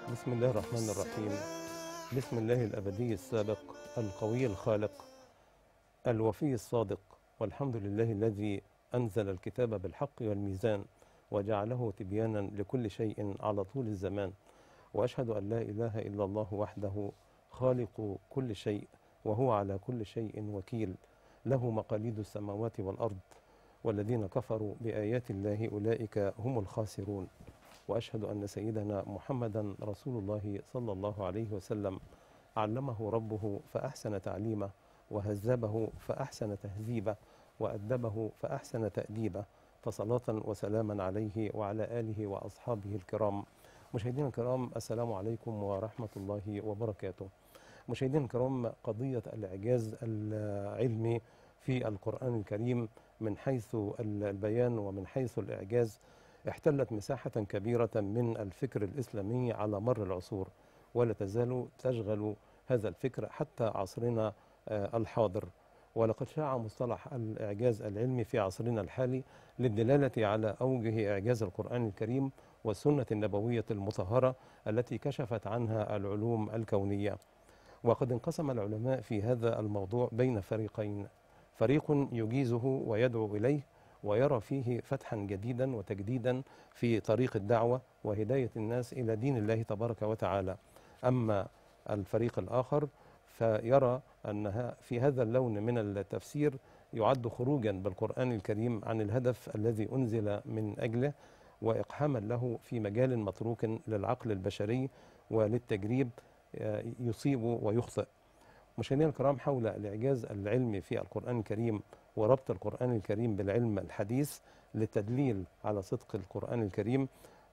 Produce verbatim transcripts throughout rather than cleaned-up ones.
بسم الله الرحمن الرحيم. بسم الله الأبدي السابق القوي الخالق الوفي الصادق، والحمد لله الذي أنزل الكتاب بالحق والميزان وجعله تبيانا لكل شيء على طول الزمان. وأشهد أن لا إله إلا الله وحده خالق كل شيء وهو على كل شيء وكيل، له مقاليد السماوات والأرض، والذين كفروا بآيات الله أولئك هم الخاسرون. وأشهد أن سيدنا محمدا رسول الله صلى الله عليه وسلم علمه ربه فأحسن تعليمه، وهذبه فأحسن تهذيبه، وأدبه فأحسن تأديبه، فصلاة وسلاما عليه وعلى آله وأصحابه الكرام. مشاهدينا الكرام، السلام عليكم ورحمة الله وبركاته. مشاهدينا الكرام، قضية الإعجاز العلمي في القرآن الكريم من حيث البيان ومن حيث الإعجاز احتلت مساحة كبيرة من الفكر الإسلامي على مر العصور، ولا تزال تشغل هذا الفكر حتى عصرنا الحاضر. ولقد شاع مصطلح الإعجاز العلمي في عصرنا الحالي للدلالة على أوجه إعجاز القرآن الكريم والسنة النبوية المطهرة التي كشفت عنها العلوم الكونية. وقد انقسم العلماء في هذا الموضوع بين فريقين: فريق يجيزه ويدعو إليه ويرى فيه فتحا جديدا وتجديدا في طريق الدعوة وهداية الناس إلى دين الله تبارك وتعالى. أما الفريق الآخر فيرى أنها في هذا اللون من التفسير يعد خروجا بالقرآن الكريم عن الهدف الذي أنزل من أجله، وإقحاما له في مجال متروك للعقل البشري وللتجريب يصيب ويخطئ. مشاهدينا الكرام، حول الإعجاز العلمي في القرآن الكريم وربط القرآن الكريم بالعلم الحديث للتدليل على صدق القرآن الكريم،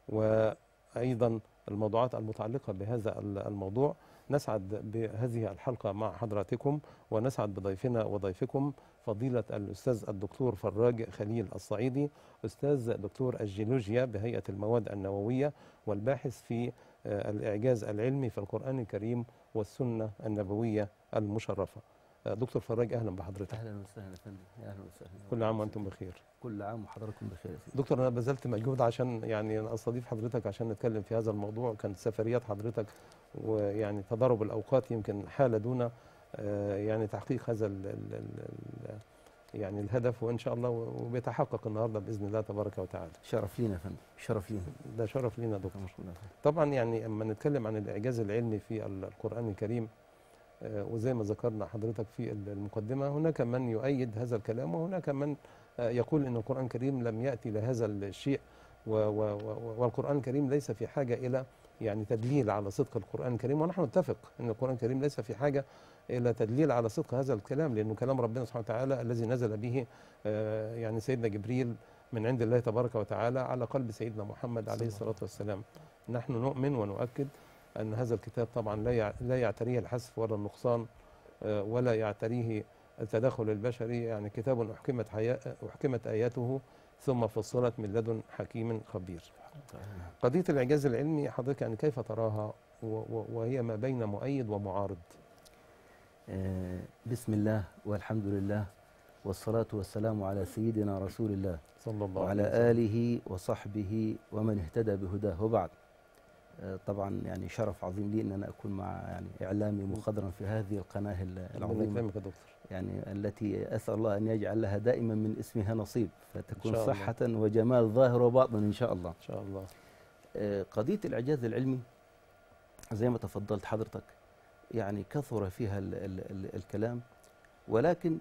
وأيضا الموضوعات المتعلقة بهذا الموضوع، نسعد بهذه الحلقة مع حضراتكم، ونسعد بضيفنا وضيفكم فضيلة الأستاذ الدكتور فراج خليل الصعيدي، أستاذ دكتور الجيولوجيا بهيئة المواد النووية والباحث في الإعجاز العلمي في القرآن الكريم والسنة النبوية المشرفة. دكتور فراج، أهلا بحضرتك. أهلا وسهلا يا فندم. أهلا وسهلا. كل عام وأنتم بخير. كل عام وحضراتكم بخير يا سيدي. دكتور، أنا بذلت مجهود عشان يعني أستضيف حضرتك عشان نتكلم في هذا الموضوع، كانت سفريات حضرتك ويعني تضارب الأوقات يمكن حال دون يعني تحقيق هذا ال ال ال يعني الهدف، وإن شاء الله وبيتحقق النهارده بإذن الله تبارك وتعالى. شرف لينا يا فندم، شرف لينا. ده شرف لينا دكتور. طبعا يعني اما نتكلم عن الإعجاز العلمي في القرآن الكريم، وزي ما ذكرنا حضرتك في المقدمة، هناك من يؤيد هذا الكلام وهناك من يقول أن القرآن الكريم لم يأتي لهذا الشيء، والقرآن الكريم ليس في حاجة إلى يعني تدليل على صدق القرآن الكريم. ونحن نتفق أن القرآن الكريم ليس في حاجة إلى تدليل على صدق هذا الكلام، لأنه كلام ربنا سبحانه وتعالى الذي نزل به يعني سيدنا جبريل من عند الله تبارك وتعالى على قلب سيدنا محمد عليه الصلاة والسلام. نحن نؤمن ونؤكد أن هذا الكتاب طبعا لا يعتريه الحذف ولا النقصان ولا يعتريه التدخل البشري، يعني كتاب أحكمت, أحكمت آياته ثم فصلت من لدن حكيم خبير. قضية الإعجاز العلمي حضرتك يعني كيف تراها وهي ما بين مؤيد ومعارض؟ بسم الله والحمد لله والصلاة والسلام على سيدنا رسول الله صلى الله وعلى عليه وسلم. آله وصحبه ومن اهتدى بهداه، وبعد. طبعا يعني شرف عظيم لي ان انا اكون مع يعني اعلامي مخضرم في هذه القناه العظيمه، يعني التي اسال الله ان يجعل لها دائما من اسمها نصيب، فتكون صحه وجمال ظاهر وباطن ان شاء الله. ان شاء الله. قضيه الاعجاز العلمي زي ما تفضلت حضرتك يعني كثر فيها ال ال ال الكلام، ولكن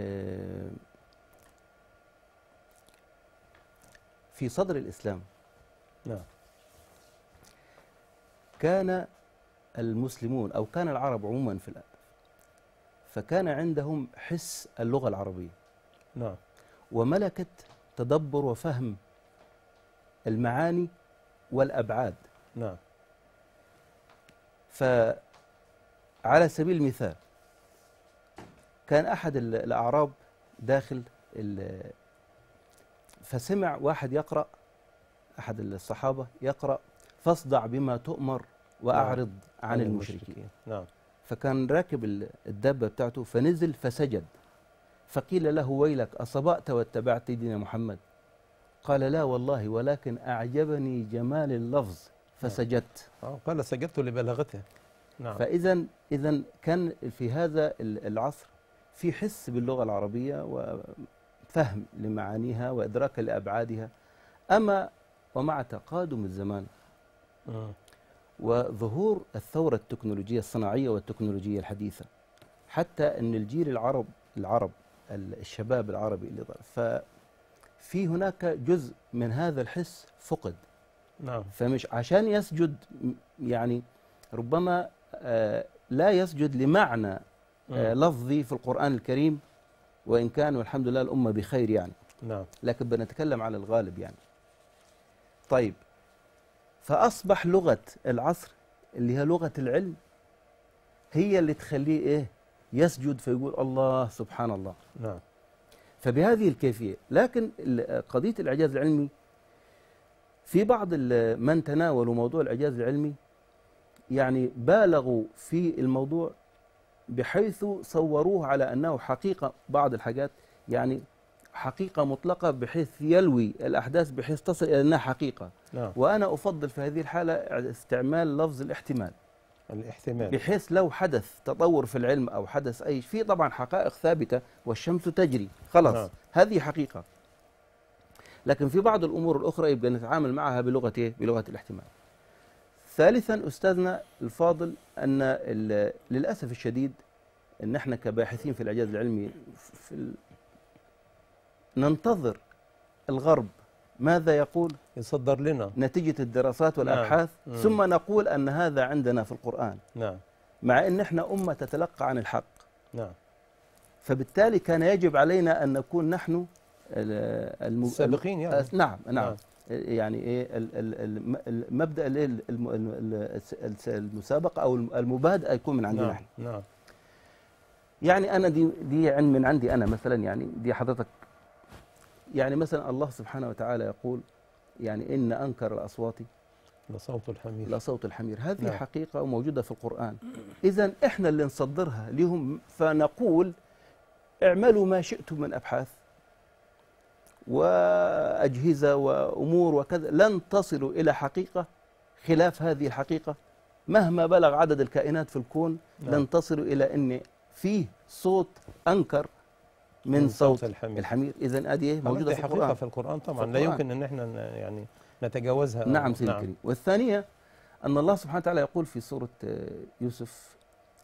في صدر الاسلام نعم كان المسلمون أو كان العرب عموما في الأرض، فكان عندهم حس اللغة العربية، نعم، وملكة تدبر وفهم المعاني والأبعاد. نعم. فعلى سبيل المثال كان أحد الأعراب داخل فسمع واحد يقرأ، أحد الصحابة يقرأ: فاصدع بما تؤمر وأعرض نعم. عن المشركين. نعم. فكان راكب الدابة بتاعته فنزل فسجد، فقيل له: ويلك أصبأت واتبعت دين محمد؟ قال: لا والله، ولكن أعجبني جمال اللفظ فسجدت. آه قال سجدت لبلاغته. نعم. فإذا إذا كان في هذا العصر في حس باللغة العربية وفهم لمعانيها وإدراك لأبعادها. أما ومع تقادم الزمان آه. وظهور الثورة التكنولوجية الصناعية والتكنولوجية الحديثة، حتى أن الجيل العرب العرب الشباب العربي اللي ضل، ففي هناك جزء من هذا الحس فقد. نعم. فمش عشان يسجد يعني ربما آه لا يسجد لمعنى آه لفظي في القرآن الكريم، وإن كان والحمد لله الأمة بخير يعني. نعم. لكن بنتكلم على الغالب يعني. طيب، فأصبح لغة العصر اللي هي لغة العلم هي اللي تخليه إيه يسجد فيقول الله سبحان الله. نعم. فبهذه الكيفية. لكن قضية الإعجاز العلمي في بعض من تناولوا موضوع الإعجاز العلمي يعني بالغوا في الموضوع بحيث صوروه على أنه حقيقة، بعض الحاجات يعني حقيقة مطلقة بحيث يلوي الأحداث بحيث تصل إلى أنها حقيقة. نعم. وأنا أفضل في هذه الحالة استعمال لفظ الاحتمال. الاحتمال بحيث لو حدث تطور في العلم أو حدث أي في طبعا حقائق ثابتة والشمس تجري خلاص. نعم. هذه حقيقة. لكن في بعض الأمور الأخرى يبقى نتعامل معها بلغة إيه؟ بلغة الاحتمال. ثالثا أستاذنا الفاضل أن للأسف الشديد أن احنا كباحثين في الإعجاز العلمي في ال... ننتظر الغرب ماذا يقول يصدر لنا نتيجة الدراسات والأبحاث. نعم. ثم نقول أن هذا عندنا في القرآن. نعم. مع أن احنا أمة تتلقى عن الحق. نعم. فبالتالي كان يجب علينا أن نكون نحن الم... السابقين يعني. نعم نعم, نعم. يعني ايه المبدا المسابقه او المبادئه يكون من عندنا. نعم. نعم. يعني انا دي دي علم من عندي انا مثلا، يعني دي حضرتك يعني مثلا الله سبحانه وتعالى يقول يعني ان انكر الاصوات لصوت الحمير لصوت الحمير. هذه نعم. حقيقه وموجوده في القران. اذا احنا اللي نصدرها لهم فنقول اعملوا ما شئتم من ابحاث وأجهزة وأمور وكذا، لن تصلوا إلى حقيقة خلاف هذه الحقيقة مهما بلغ عدد الكائنات في الكون. نعم. لن تصلوا إلى أن فيه صوت أنكر من, من صوت, صوت الحمير, الحمير. إذن هذه موجودة في القرآن. حقيقة في القرآن طبعا، في القرآن. لا يمكن أن احنا يعني نتجاوزها. نعم سيدي الكريم. نعم. والثانية أن الله سبحانه وتعالى يقول في سورة يوسف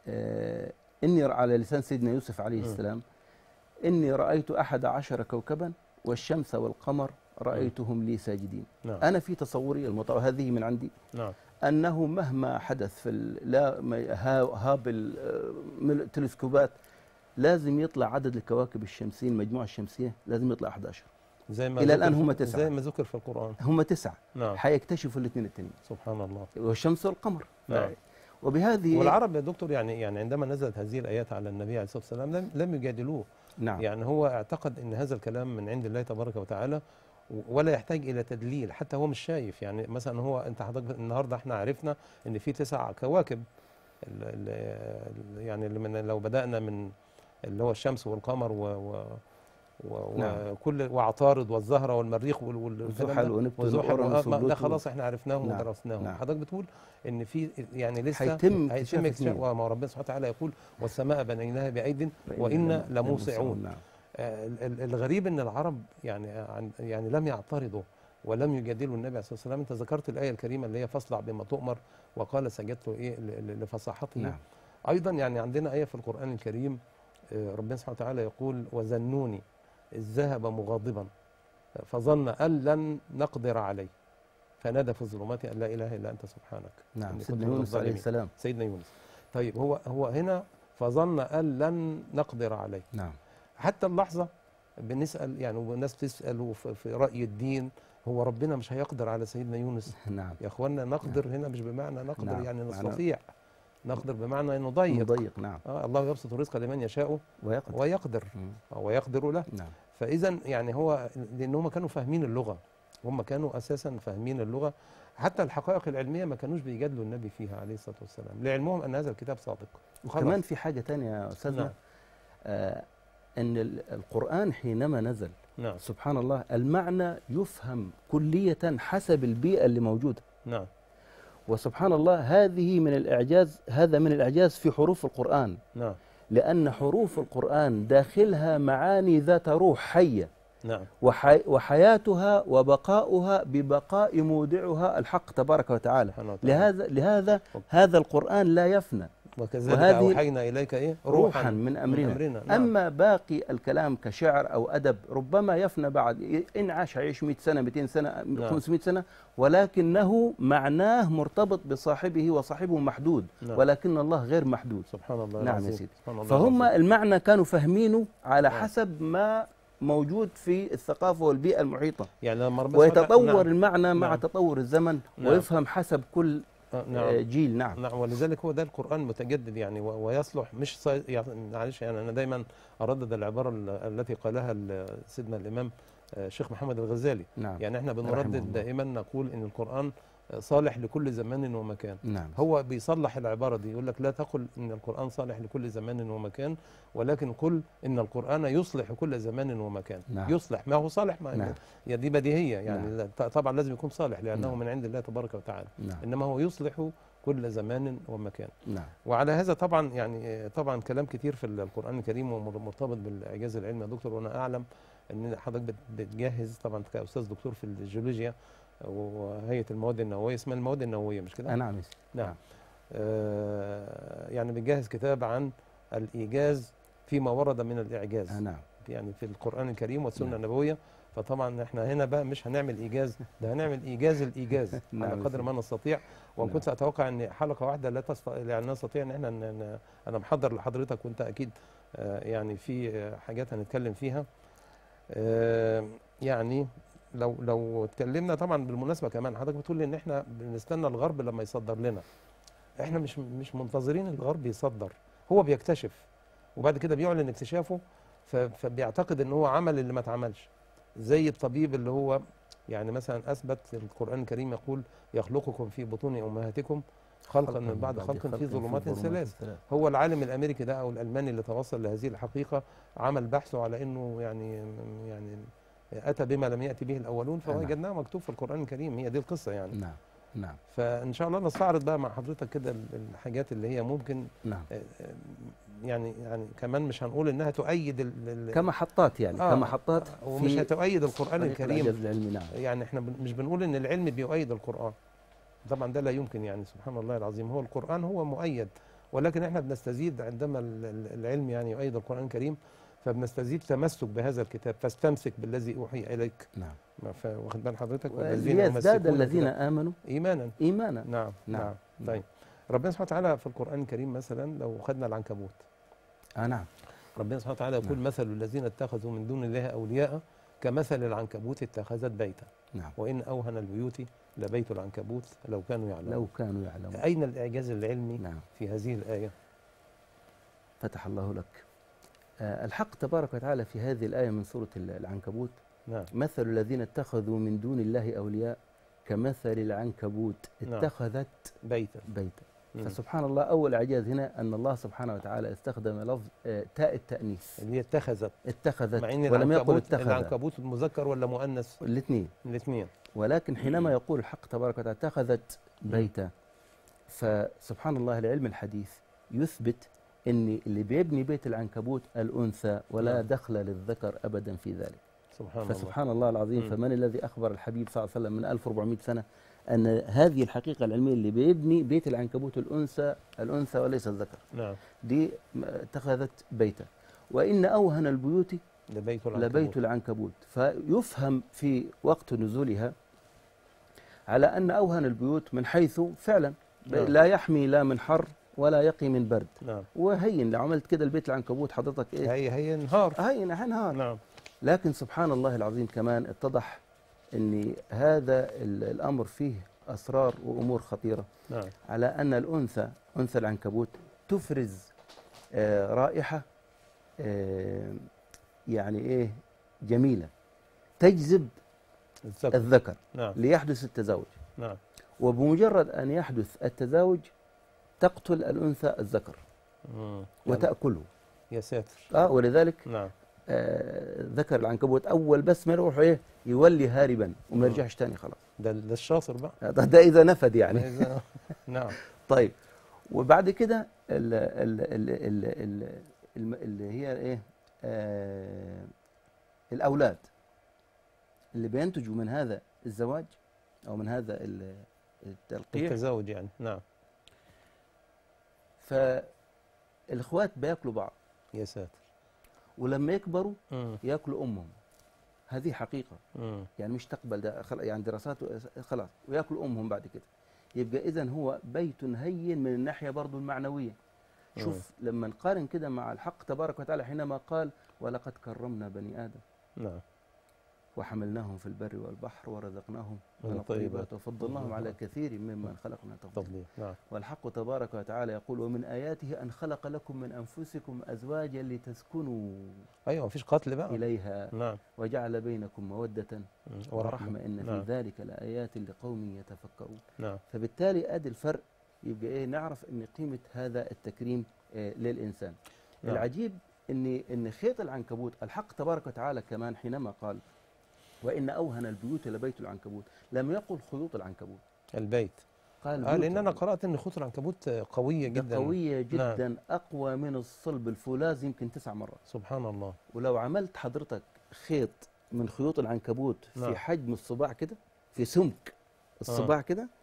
إني على لسان سيدنا يوسف عليه م. السلام إني رأيت أحد عشر كوكبا والشمس والقمر رأيتهم لي ساجدين. نعم. أنا في تصوري المطور هذه من عندي. نعم. أنه مهما حدث في لا هاب التلسكوبات لازم يطلع عدد الكواكب الشمسية المجموعة الشمسية لازم يطلع أحد عشر. زي ما إلى الآن هم تسعة. زي ما ذكر في القرآن هم تسعة. نعم. حيكتشفوا الاثنين التانيين. سبحان الله. والشمس والقمر. نعم. وبهذه والعرب يا دكتور يعني يعني عندما نزلت هذه الآيات على النبي عليه الصلاة والسلام لم لم يجادلوه. نعم. يعني هو اعتقد ان هذا الكلام من عند الله تبارك وتعالى ولا يحتاج الى تدليل، حتى هو مش شايف. يعني مثلا هو انت حضرتك النهارده احنا عرفنا ان في تسع كواكب، ال ال يعني اللي من لو بدانا من اللي هو الشمس والقمر و, و وكل نعم. وعطارد والزهره والمريخ والزحل والزحل ده خلاص احنا عرفناهم نعم. ودرسناهم. نعم. حضرتك بتقول ان في يعني لسه هيتم هيتم اكتشاف، وما ربنا سبحانه وتعالى يقول والسماء بنيناها بايد وانا لموسعون. نعم. آه الغريب ان العرب يعني يعني لم يعترضوا ولم يجادلوا النبي عليه الصلاه والسلام. انت ذكرت الايه الكريمه اللي هي فاصلع بما تؤمر وقال سجدت ايه لفصاحته. نعم. ايضا يعني عندنا ايه في القران الكريم آه ربنا سبحانه وتعالى يقول وذنوني إذ ذهب مغاضبا فظن أن لن نقدر عليه فنادى في الظلمات أن لا إله إلا أنت سبحانك. نعم. سيدنا يونس عليه السلام. سيدنا يونس. طيب هو هو هنا فظن أن لن نقدر عليه. نعم. حتى اللحظة بنسأل يعني والناس بتسأل في رأي الدين هو ربنا مش هيقدر على سيدنا يونس؟ نعم. يا أخوانا نقدر نعم. هنا مش بمعنى نقدر يعني, نعم. يعني نستطيع. نقدر بمعنى انه ضيق. مضيق. نعم. آه الله يبسط الرزق لمن يشاء ويقدر, ويقدر. ويقدر له. نعم. فاذا يعني هو لان هم كانوا فاهمين اللغه، هم كانوا اساسا فاهمين اللغه، حتى الحقائق العلميه ما كانوش بيجادلوا النبي فيها عليه الصلاه والسلام لعلمهم ان هذا الكتاب صادق. وكمان في حاجه ثانيه يا استاذنا. نعم. آه ان القران حينما نزل نعم. سبحان الله المعنى يفهم كليه حسب البيئه اللي موجوده. نعم. وسبحان الله هذه من الإعجاز، هذا من الإعجاز في حروف القرآن. نعم. لأن حروف القرآن داخلها معاني ذات روح حية. نعم. وحي وحياتها وبقاؤها ببقاء مودعها الحق تبارك وتعالى. لهذا لهذا هذا القرآن لا يفنى. وكذلك أوحينا إليك إيه؟ روحا, روحا من أمرنا, من أمرنا. نعم. أما باقي الكلام كشعر أو أدب ربما يفنى بعد، إن عاش عيش مئة سنة مئتين سنة نعم. خمسمئة سنة، ولكنه معناه مرتبط بصاحبه، وصاحبه محدود. نعم. ولكن الله غير محدود. سبحان الله. نعم يا سيدي. فهم المعنى كانوا فاهمينه على نعم. حسب ما موجود في الثقافة والبيئة المحيطة، يعني لما ويتطور نعم. المعنى نعم. مع تطور الزمن نعم. ويفهم حسب كل نعم. جيل. نعم. نعم. ولذلك هو ده القرآن متجدد يعني، ويصلح مش صي... يعني معلش يعني أنا دايما أردد العبارة التي قالها سيدنا الإمام الشيخ محمد الغزالي. نعم. يعني احنا بنردد دائما نقول إن القرآن صالح لكل زمان ومكان. نعم. هو بيصلح العبارة دي، يقول لك لا تقل إن القرآن صالح لكل زمان ومكان، ولكن قل إن القرآن يصلح كل زمان ومكان. نعم. يصلح، ما هو صالح ما نعم. يعني دي بديهية يعني. نعم. طبعا لازم يكون صالح لأنه نعم. من عند الله تبارك وتعالى. نعم. إنما هو يصلح كل زمان ومكان. نعم. وعلى هذا طبعا يعني طبعا كلام كتير في القرآن الكريم ومرتبط بالإعجاز العلمي يا دكتور، وأنا أعلم إن حضرتك بتجهز طبعا كأستاذ دكتور في الجيولوجيا وهيئة المواد النووية، اسمها المواد النووية مش كده؟ نعم. نعم. آه يعني بنجهز كتاب عن الإيجاز فيما ورد من الإعجاز. نعم. يعني في القرآن الكريم والسنة نعم. النبوية. فطبعا احنا هنا بقى مش هنعمل إيجاز، ده هنعمل إيجاز الإيجاز نعم. على قدر ما نستطيع. وان نعم. كنت أتوقع أن حلقة واحدة لا تستطيع يعني نستطيع أن احنا ن... أنا محضر لحضرتك، وأنت أكيد آه يعني في حاجات هنتكلم فيها. آه يعني لو لو اتكلمنا طبعا بالمناسبه كمان حضرتك بتقول لي ان احنا بنستنى الغرب لما يصدر لنا. احنا مش مش منتظرين الغرب يصدر، هو بيكتشف وبعد كده بيعلن اكتشافه، فبيعتقد ان هو عمل اللي ما اتعملش. زي الطبيب اللي هو يعني مثلا اثبت القرآن الكريم يقول يخلقكم في بطون امهاتكم خلقا من بعد خلق في ظلمات ثلاث. هو العالم الامريكي ده او الالماني اللي توصل لهذه الحقيقه عمل بحثه على انه يعني يعني أتى بما لم يأتي به الأولون، فوجدناه مكتوب في القرآن الكريم. هي دي القصة يعني. نعم. نعم. فإن شاء الله نستعرض بقى مع حضرتك كده الحاجات اللي هي ممكن نعم. يعني يعني كمان مش هنقول إنها تؤيد ال كمحطات يعني آه كمحطات ومش هتؤيد القرآن الكريم. العلمي. نعم. يعني إحنا مش بنقول إن العلم بيؤيد القرآن، طبعا ده لا يمكن يعني. سبحان الله العظيم، هو القرآن هو مؤيد، ولكن إحنا بنستزيد عندما العلم يعني يؤيد القرآن الكريم، فبنستزيد تمسك بهذا الكتاب. فاستمسك بالذي أوحي إليك. نعم. واخد بال حضرتك؟ والذين يزداد الذين آمنوا إيمانا. إيمانا. نعم. نعم. نعم. طيب ربنا سبحانه وتعالى في القرآن الكريم مثلا لو خدنا العنكبوت. آه نعم. ربنا سبحانه وتعالى يقول نعم. مثل الذين اتخذوا من دون الله أولياء كمثل العنكبوت اتخذت بيتا. نعم. وإن أوهن البيوت لبيت العنكبوت لو كانوا يعلمون. لو كانوا يعلمون. أين الإعجاز العلمي نعم. في هذه الآية؟ فتح الله لك. الحق تبارك وتعالى في هذه الآية من سورة العنكبوت نعم. مثل الذين اتخذوا من دون الله أولياء كمثل العنكبوت اتخذت نعم. بيتا بيتا. فسبحان الله أول إعجاز هنا أن الله سبحانه وتعالى استخدم لفظ تاء التأنيث اللي هي اتخذت اتخذت مع إن ولم يقل اتخذ. العنكبوت مذكر ولا مؤنث؟ الاثنين الاثنين. ولكن حينما يقول الحق تبارك وتعالى اتخذت بيتا، فسبحان الله العلم الحديث يثبت ان اللي بيبني بيت العنكبوت الانثى ولا نعم. دخل للذكر ابدا في ذلك. سبحان فسبحان الله, الله العظيم. م. فمن الذي اخبر الحبيب صلى الله عليه وسلم من ألف وأربعمئة سنه ان هذه الحقيقه العلميه اللي بيبني بيت العنكبوت الانثى الانثى وليس الذكر. نعم. دي اتخذت بيتا. وان اوهن البيوت لبيت العنكبوت. لبيت العنكبوت. فيفهم في وقت نزولها على ان اوهن البيوت من حيث فعلا نعم. لا يحمي لا من حر ولا يقي من برد. نعم. وهين لو عملت كده البيت العنكبوت حضرتك ايه؟ هي هي نهار. هين هينهار. نعم. لكن سبحان الله العظيم كمان اتضح ان هذا الامر فيه اسرار وامور خطيره. نعم. على ان الانثى انثى العنكبوت تفرز آه رائحه آه يعني ايه جميله تجذب الذكر, الذكر. نعم. ليحدث التزاوج. نعم. وبمجرد ان يحدث التزاوج تقتل الأنثى الذكر مم. وتأكله. يا ساتر. اه ولذلك نعم. آه ذكر العنكبوت أول بس ما يروح إيه يولي هاربا وما يرجعش تاني خلاص. ده ده الشاطر بقى. ده, ده إذا نفد يعني. نعم. طيب وبعد كده ال- ال- ال- ال- ال- الم- اللي هي ايه آه الاولاد اللي بينتجوا من هذا الزواج او من هذا ال- التلقيح، التزاوج يعني. نعم. فالاخوات بياكلوا بعض، يا ساتر. ولما يكبروا مم. ياكلوا امهم. هذه حقيقه، مم. يعني مش تقبل ده خل- يعني دراسات خلاص، وياكلوا امهم بعد كده. يبقى اذا هو بيت هين من الناحيه برضه المعنويه. شوف لما نقارن كده مع الحق تبارك وتعالى حينما قال ولقد كرمنا بني ادم نعم. وحملناهم في البر والبحر ورزقناهم من من الطيبات الطيبات وفضلناهم على كثير ممن خلقنا تفضيلا. تفضيل. نعم. والحق تبارك وتعالى يقول ومن آياته أن خلق لكم من أنفسكم أزواجا لتسكنوا ايوه مفيش قتل بقى. إليها نعم. وجعل بينكم مودة مم. ورحمة إن في نعم. ذلك لآيات لقوم يتفكرون. نعم. فبالتالي أدي الفرق. يبقى إيه نعرف إن قيمة هذا التكريم آه للإنسان. نعم. العجيب إن إن خيط العنكبوت الحق تبارك وتعالى كمان حينما قال وإن أوهن البيوت لبيت العنكبوت لم يقل خيوط العنكبوت، البيت. قال آه بيوت لان انا العنكبوت. قرات ان خيوط العنكبوت قويه ده جدا. قوية جدا. نعم. أقوى من الصلب الفولاذ يمكن تسع مرات. سبحان الله. ولو عملت حضرتك خيط من خيوط العنكبوت نعم. في حجم الصباع كده، في سمك الصباع آه. كده،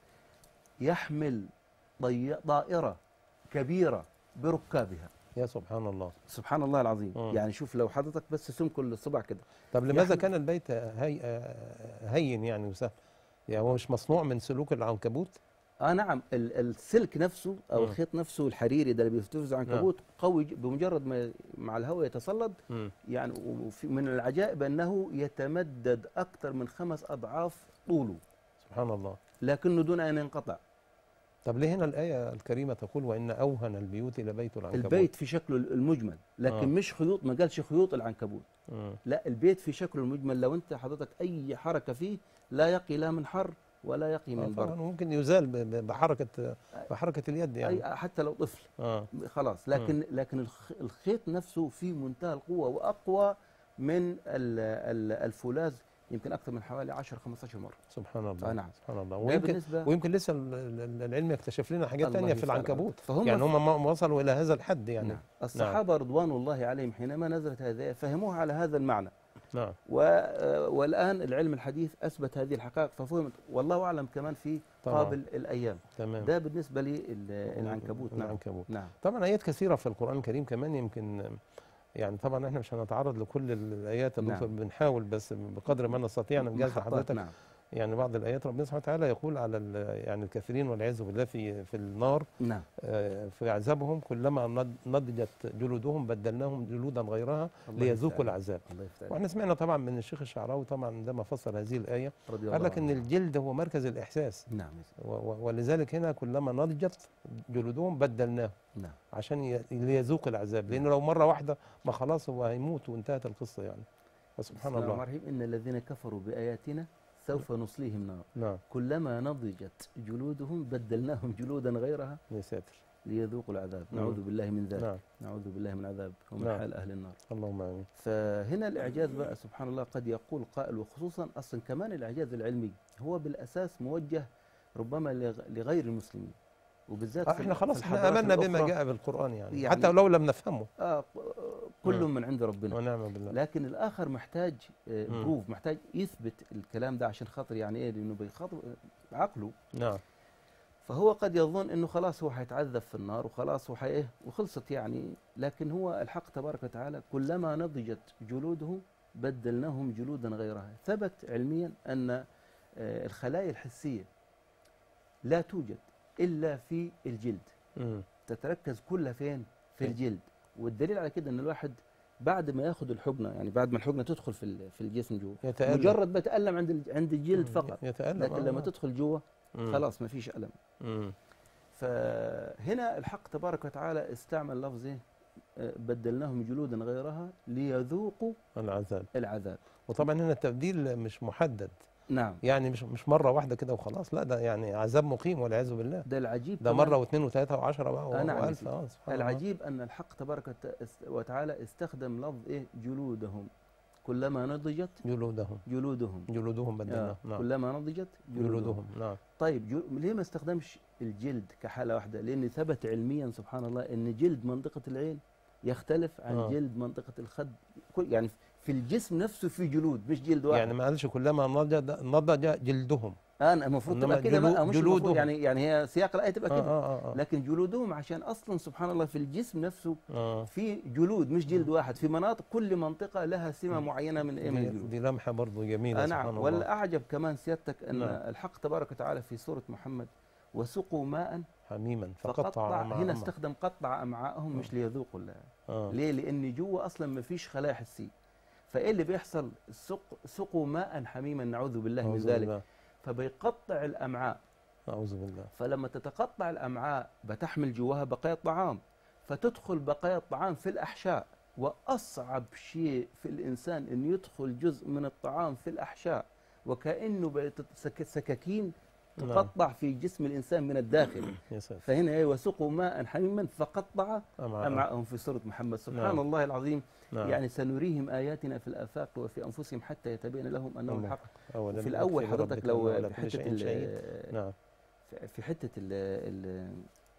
يحمل ضي... طائرة كبيرة بركابها. يا سبحان الله. سبحان الله العظيم. آه. يعني شوف لو حضرتك بس سمك الصباع كده. طب لماذا يحمل... كان البيت هي... هين يعني وسهل؟ يعني هو مش مصنوع من سلوك العنكبوت؟ اه نعم. ال... السلك نفسه او م. الخيط نفسه الحريري ده اللي بيفتوز العنكبوت نعم. قوي بمجرد ما مع الهواء يتصلد. م. يعني وفي من العجائب انه يتمدد اكثر من خمس اضعاف طوله. سبحان الله. لكنه دون ان ينقطع. طب ليه هنا الآية الكريمة تقول وإن أوهن البيوت لبيت العنكبوت؟ البيت في شكله المجمل، لكن آه. مش خيوط، ما قالش خيوط العنكبوت. م. لا البيت في شكله المجمل، لو انت حضرتك اي حركة فيه لا يقي لا من حر ولا يقي من برد. ممكن يزال بحركة بحركة اليد يعني. أي حتى لو طفل. آه. خلاص. لكن م. لكن الخيط نفسه في منتهى القوة وأقوى من الفولاذ يمكن أكثر من حوالي عشرة خمستاشر مرة. سبحان الله. آه نعم. سبحان الله. ويمكن ويمكن لسه العلم يكتشف لنا حاجات ثانية في العنكبوت. فهم يعني هم وصلوا إلى هذا الحد يعني. نعم. الصحابة نعم. رضوان الله عليهم حينما نزلت هذه فهموها على هذا المعنى. نعم. والآن العلم الحديث أثبت هذه الحقائق ففهمت، والله أعلم كمان في قابل الأيام. تمام. ده بالنسبة للعنكبوت. نعم. العنكبوت. نعم. طبعا آيات كثيرة في القرآن الكريم كمان، يمكن يعني طبعا احنا مش هنتعرض لكل الآيات يا دكتور. نعم. بنحاول بس بقدر ما نستطيع نجاز لحضرتك. نعم. يعني بعض الآيات ربنا سبحانه وتعالى يقول على يعني الكافرين والعياذ بالله في في النار. نعم. آه في عذابهم كلما نضجت جلودهم بدلناهم جلودا غيرها ليذوقوا العذاب. واحنا سمعنا طبعا من الشيخ الشعراوي طبعا عندما فسر هذه الآية قال لك ان الجلد هو مركز الإحساس. نعم. ولذلك هنا كلما نضجت جلودهم بدلناهم. نعم. عشان ليذوق العذاب، لأنه لو مرة واحدة ما خلاص هو هيموت وانتهت القصة يعني. فسبحان الله. الرحيم إن الذين كفروا بآياتنا سوف نصليهم نار. نعم. كلما نضجت جلودهم بدلناهم جلودا غيرها. يا ساتر. ليذوقوا العذاب. نعوذ بالله من ذلك. نعم. نعوذ بالله من العذاب ومن نعم. حال أهل النار. اللهم آمين. فهنا الإعجاز بقى سبحان الله قد يقول قائل، وخصوصا أصلا كمان الإعجاز العلمي هو بالأساس موجه ربما لغير المسلمين، وبالذات احنا خلاص احنا امنا بما جاء بالقرآن يعني, يعني حتى لو لم نفهمه. آه كل من عند ربنا ونعم بالله. لكن الآخر محتاج بروف، محتاج يثبت الكلام ده عشان خاطر يعني ايه، لأنه بيخاطب عقله. نعم. فهو قد يظن انه خلاص هو حيتعذب في النار وخلاص وحي ايه وخلصت يعني، لكن هو الحق تبارك وتعالى كلما نضجت جلودهم بدلناهم جلودا غيرها. ثبت علميا ان الخلايا الحسية لا توجد الا في الجلد. م. تتركز كلها فين؟ في الجلد. والدليل على كده ان الواحد بعد ما ياخذ الحقنه، يعني بعد ما الحقنه تدخل في في الجسم جوه، مجرد بتألم عند عند الجلد فقط، يتألم. لكن لما تدخل جوه خلاص ما فيش ألم. مم. فهنا الحق تبارك وتعالى استعمل لفظ ايه؟ بدلناهم جلودا غيرها ليذوقوا العذاب. العذاب. وطبعا هنا التبديل مش محدد. نعم. يعني مش مش مره واحده كده وخلاص، لا ده يعني عذاب مقيم والعياذ بالله. ده العجيب ده مره واثنين وثلاثه وعشره بقى وألف. اه العجيب ان الحق تبارك وتعالى استخدم لفظ ايه؟ جلودهم. كلما نضجت جلودهم جلودهم جلودهم بدلنا. نعم. كلما نضجت جلودهم, جلودهم. نعم. طيب جو... ليه ما استخدمش الجلد كحالة واحدة؟ لأن ثبت علميا سبحان الله أن جلد منطقة العين يختلف عن آه. جلد منطقة الخد. يعني في الجسم نفسه في جلود مش جلد واحد. يعني ما قالش كلما نضج نضج جلدهم. انا المفروض تبقى كده جلو... مش جلودهم. يعني يعني هي سياق الايه تبقى كده. آه آه آه. لكن جلودهم عشان اصلا سبحان الله في الجسم نفسه آه. في جلود مش جلد واحد، في مناطق كل منطقه لها سمه معينه من ايه من الجلود. دي لمحه برضه جميله. آه نعم. سبحان الله. والاعجب كمان سيادتك ان نعم. الحق تبارك وتعالى في سوره محمد وسقوا ماء حميما فقطع. هنا استخدم قطع امعاءهم مش ليذوقوا الله. آه. ليه؟ لان جوه اصلا ما فيش خلايا حسيه. فايه اللي بيحصل؟ سق سقوا ماء حميما نعوذ بالله من ذلك بالله. فبيقطع الامعاء. اعوذ بالله. فلما تتقطع الامعاء بتحمل جواها بقايا الطعام، فتدخل بقايا الطعام في الاحشاء، واصعب شيء في الانسان ان يدخل جزء من الطعام في الاحشاء وكانه سكاكين تقطع نعم. في جسم الانسان من الداخل. فهنا ايه وسقوا ماء حميما فقطع امعاءهم في سوره محمد. سبحان نعم. الله العظيم. نعم. يعني سنريهم آياتنا في الآفاق وفي أنفسهم حتى يتبين لهم أنه الحق. في الأول حضرتك لو في حتة نعم. في حتة ال ال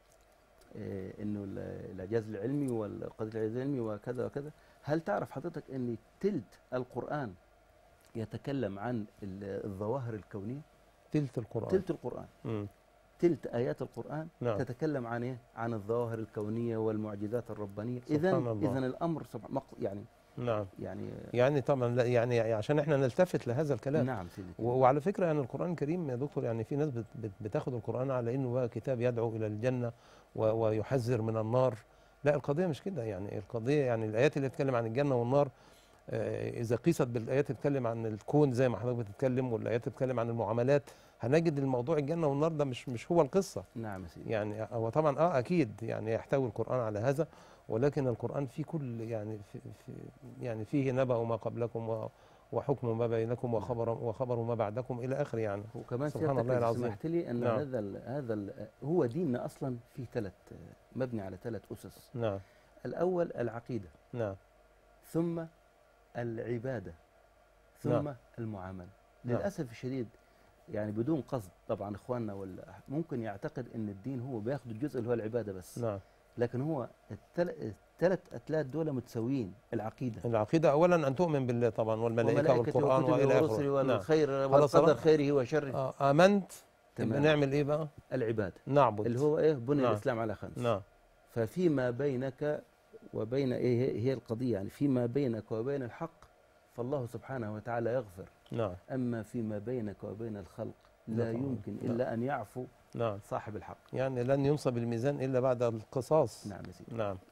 إنه الإعجاز العلمي والقدر العلمي وكذا وكذا، هل تعرف حضرتك إن تلت القرآن يتكلم عن الظواهر الكونية؟ تلت القرآن. تلت القرآن. م. تلت آيات القرآن نعم. تتكلم عن إيه؟ عن الظواهر الكونية والمعجزات الربانية. إذا إذا الأمر يعني نعم يعني يعني طبعا يعني عشان احنا نلتفت لهذا الكلام. نعم سيدي. وعلى فكرة يعني القرآن الكريم يا دكتور، يعني في ناس بتاخد القرآن على إنه بقى كتاب يدعو إلى الجنة ويحذر من النار. لا، القضية مش كده. يعني القضية يعني الآيات اللي بتتكلم عن الجنة والنار إذا قيست بالآيات اللي بتتكلم عن الكون زي ما حضرتك بتتكلم، والآيات اللي بتتكلم عن المعاملات، هنجد الموضوع الجنة والنار ده مش مش هو القصة. نعم سيدي. يعني هو طبعا اه اكيد يعني يحتوي القرآن على هذا، ولكن القرآن فيه كل يعني في في يعني فيه نبأ ما قبلكم وحكم ما بينكم وخبر وخبر ما بعدكم الى اخره. يعني وكمان سبحان الله العظيم. سمحت لي ان نعم. هذا ال هذا ال هو ديننا اصلا فيه ثلاث مبني على ثلاث اسس. نعم. الاول العقيدة. نعم. ثم العبادة. ثم نعم. المعاملة. للاسف نعم. الشديد يعني بدون قصد طبعا اخواننا ولا ممكن يعتقد ان الدين هو بياخد الجزء اللي هو العباده بس. نعم. لكن هو الثلاث اتلات دول متساويين. العقيده العقيده اولا ان تؤمن بالله طبعا والملائكه والقران والى اخره والخير نعم. والقدر خيره وشره. آه امنت. تمام. نعمل ايه بقى؟ العباده. نعبد. اللي هو ايه؟ بني نعم. الاسلام على خمس. نعم. ففيما بينك وبين ايه هي القضيه، يعني فيما بينك وبين الحق فالله سبحانه وتعالى يغفر. نعم. اما فيما بينك وبين الخلق لا نعم. يمكن إلا نعم. أن يعفو نعم. صاحب الحق. يعني لن ينصب الميزان إلا بعد القصاص. نعم يا سيدي. نعم.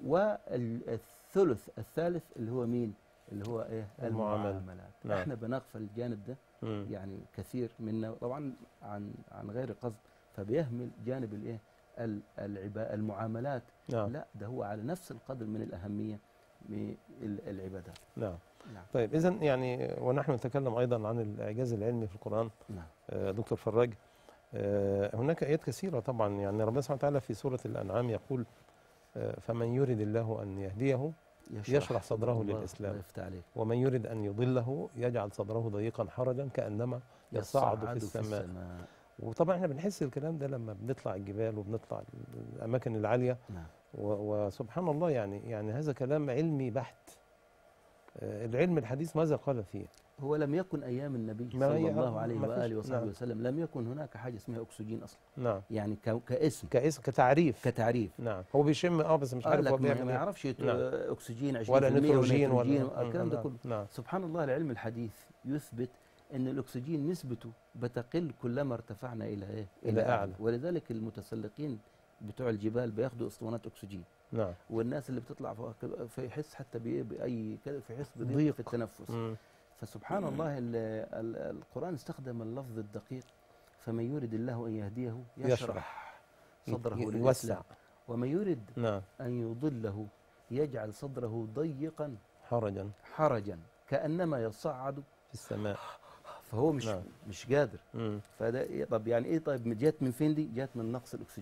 والثلث الثالث اللي هو مين؟ اللي هو إيه؟ المعاملات. نعم. إحنا بنغفل الجانب ده م. يعني كثير منا طبعا عن عن غير قصد، فبيهمل جانب الإيه؟ المعاملات. نعم. لا، ده هو على نفس القدر من الأهمية من العبادات. نعم. نعم. طيب إذا يعني ونحن نتكلم أيضا عن الإعجاز العلمي في القرآن. نعم. آه دكتور فراج، آه هناك آيات كثيرة طبعا. يعني ربنا سبحانه وتعالى في سورة الأنعام يقول آه فمن يرد الله أن يهديه يشرح, يشرح صدره للإسلام، ومن يرد أن يضله يجعل صدره ضيقا حرجا كأنما يصعد في السماء. في السماء. وطبعا احنا بنحس الكلام ده لما بنطلع الجبال وبنطلع الأماكن العالية. نعم. وسبحان الله يعني يعني هذا كلام علمي بحت. العلم الحديث ماذا قال فيه؟ هو لم يكن أيام النبي صلى الله عليه وآله وصحبه نعم. وسلم لم يكن هناك حاجة اسمها أكسجين أصلا. نعم. يعني كاسم كاسم كتعريف كتعريف نعم. هو بيشم اه بس مش عارف هو بيعمل ما يعرفش نعم. أكسجين عشرين ولا نيتروجين ولا الكلام ده كله. نعم. سبحان الله العلم الحديث يثبت أن الأكسجين نسبته بتقل كلما ارتفعنا إلى إيه؟ إلى أعلى. ولذلك المتسلقين بتوع الجبال بياخدوا اسطوانات أكسجين. نعم. والناس اللي بتطلع فيحس حتى بأي كذا فيحس بضيق في التنفس. م. فسبحان م. الله القرآن استخدم اللفظ الدقيق فمن يريد الله أن يهديه يشرح, يشرح. صدره للإسلام، ومن يريد نعم. أن يضله يجعل صدره ضيقا حرجا حرجا كأنما يصعد في السماء. فهو مش نعم. مش قادر. م. فده طب يعني ايه؟ طيب جات من فين دي؟ جات من نقص الاكسجين.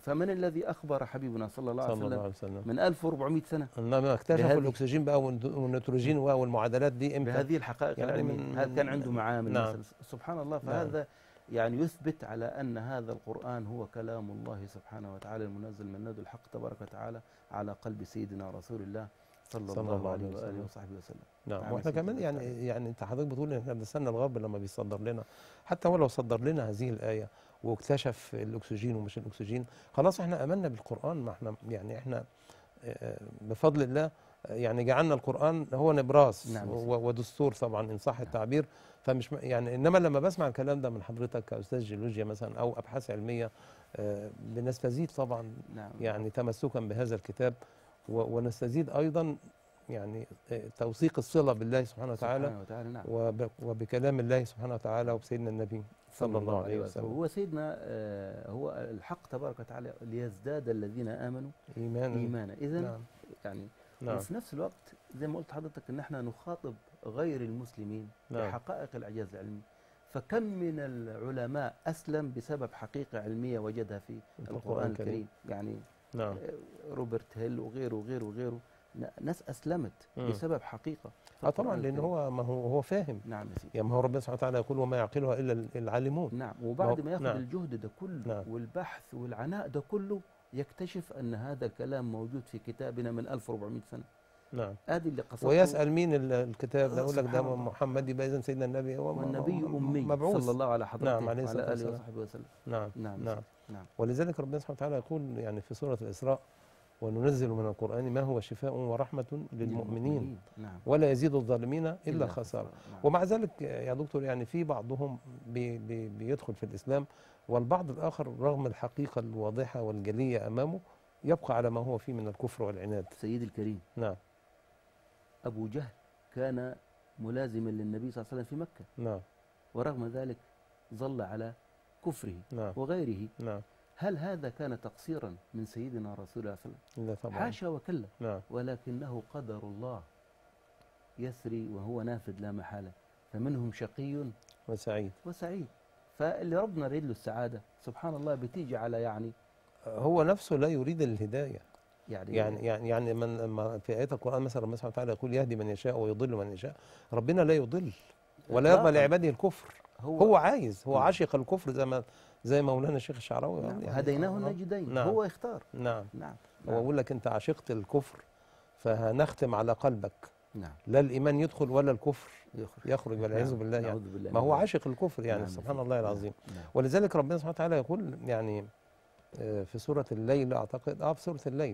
فمن الذي أخبر حبيبنا صلى الله عليه صلى الله عليه وسلم وسلم من ألف وأربعمائة سنة انما اكتشفوا بهذه- الاكسجين بقى والد- والنيتروجين والمعادلات دي امتى؟ بهذه الحقائق يعني العلمية. من- هذا كان عنده معامل نعم. مثلا، سبحان الله. فهذا يعني يثبت على أن هذا القرآن هو كلام الله سبحانه وتعالى المنزل من لدن الحق تبارك وتعالى على قلب سيدنا رسول الله صلى, صلى الله, الله عليه عليه وآله وسلم. وصحبه وسلم. نعم. نعم واحنا يا سيدي كمان الله يعني تعالى. يعني انت حضرتك بتقول ان احنا بنستنى الغرب لما بيصدر لنا، حتى هو لو صدر لنا هذه الايه واكتشف الاكسجين ومش الاكسجين، خلاص احنا امنا بالقران. ما احنا يعني احنا آه، بفضل الله آه، يعني جعلنا القران هو نبراس نعم يا سيدي. و- ودستور طبعا ان صح التعبير. فمش م- يعني انما لما بسمع الكلام ده من حضرتك كاستاذ جيولوجيا مثلا او ابحاث علميه، آه، بنستزيد طبعا نعم. يعني تمسكا بهذا الكتاب، و- ونستزيد ايضا يعني آه، توثيق الصله بالله سبحانه وتعالى سبحانه وتعالى. نعم. وب- وبكلام الله سبحانه وتعالى وبسيدنا النبي صلى الله عليه وسلم. هو سيدنا آه، هو الحق تبارك وتعالى ليزداد الذين آمنوا ايمانا إيمانا. إذن نعم يعني نعم وفي نفس الوقت زي ما قلت حضرتك ان احنا نخاطب غير المسلمين نعم. بحقائق الاعجاز العلمي. فكم من العلماء اسلم بسبب حقيقه علميه وجدها في القران الكريم. يعني نعم آه، روبرت هيل وغيره وغيره وغيره ن- ناس اسلمت مم. بسبب حقيقه في اه طبعا القرآن لان الكريم. هو ما هو هو فاهم. نعم يا سيدي. يعني ما هو ربنا سبحانه وتعالى يقول وما يعقلها الا العالمون. نعم. وبعد ما- ما ياخذ نعم. الجهد ده كله نعم. والبحث والعناء ده كله يكتشف ان هذا الكلام موجود في كتابنا من ألف وأربعمائة سنه. نعم. ادي اللي قصدته. ويسال مين ال- الكتاب ده؟ يقول لك ده سبحان الله. محمد، يبقى اذا سيدنا النبي هو م- والنبي م- أمي مبعوث. صلى الله على حضرته نعم، عليه الصلاة وعلى آله والسلام. وصحبه وسلم. نعم نعم نعم. نعم. ولذلك ربنا سبحانه وتعالى يقول يعني في سورة الإسراء وننزل من القرآن ما هو شفاء ورحمة للمؤمنين نعم. ولا يزيد الظالمين إلا إلا خسارة. نعم. ومع ذلك يا دكتور يعني في بعضهم بي بي بيدخل في الإسلام، والبعض الآخر رغم الحقيقة الواضحة والجلية أمامه يبقى على ما هو فيه من الكفر والعناد. سيدي الكريم، نعم أبو جهل كان ملازما للنبي صلى الله عليه وسلم في مكة، نعم ورغم ذلك ظل على كفره نعم وغيره. نعم. هل هذا كان تقصيرا من سيدنا رسول الله صلى الله عليه لا وسلم؟ طبعا. حاشا وكلا. نعم ولكنه قدر الله يسري وهو نافذ لا محالة، فمنهم شقي وسعيد. وسعيد. فاللي ربنا يريد له السعادة سبحان الله بتيجي على يعني هو نفسه لا يريد الهداية. يعني يعني يعني يعني من لما في آيات القرآن مثلا ربنا سبحانه وتعالى يقول يهدي من يشاء ويضل من يشاء، ربنا لا يضل ولا يرضى إطلاقاً. لعباده الكفر. هو, هو عايز، هو نعم. عاشق الكفر زي ما زي مولانا الشيخ الشعراوي. نعم. يعني هديناه آه، النجدين. نعم. هو يختار. نعم. نعم. هو نعم. بيقول لك انت عشقت الكفر فهنختم على قلبك، نعم. لا الايمان يدخل ولا الكفر يخرج, يخرج والعياذ نعم. بالله. يعني نعوذ بالله ما من هو ذلك. عاشق الكفر يعني نعم. سبحان الله العظيم. نعم. ولذلك ربنا سبحانه وتعالى يقول يعني آه، في سورة الليل أعتقد اه في سورة الليل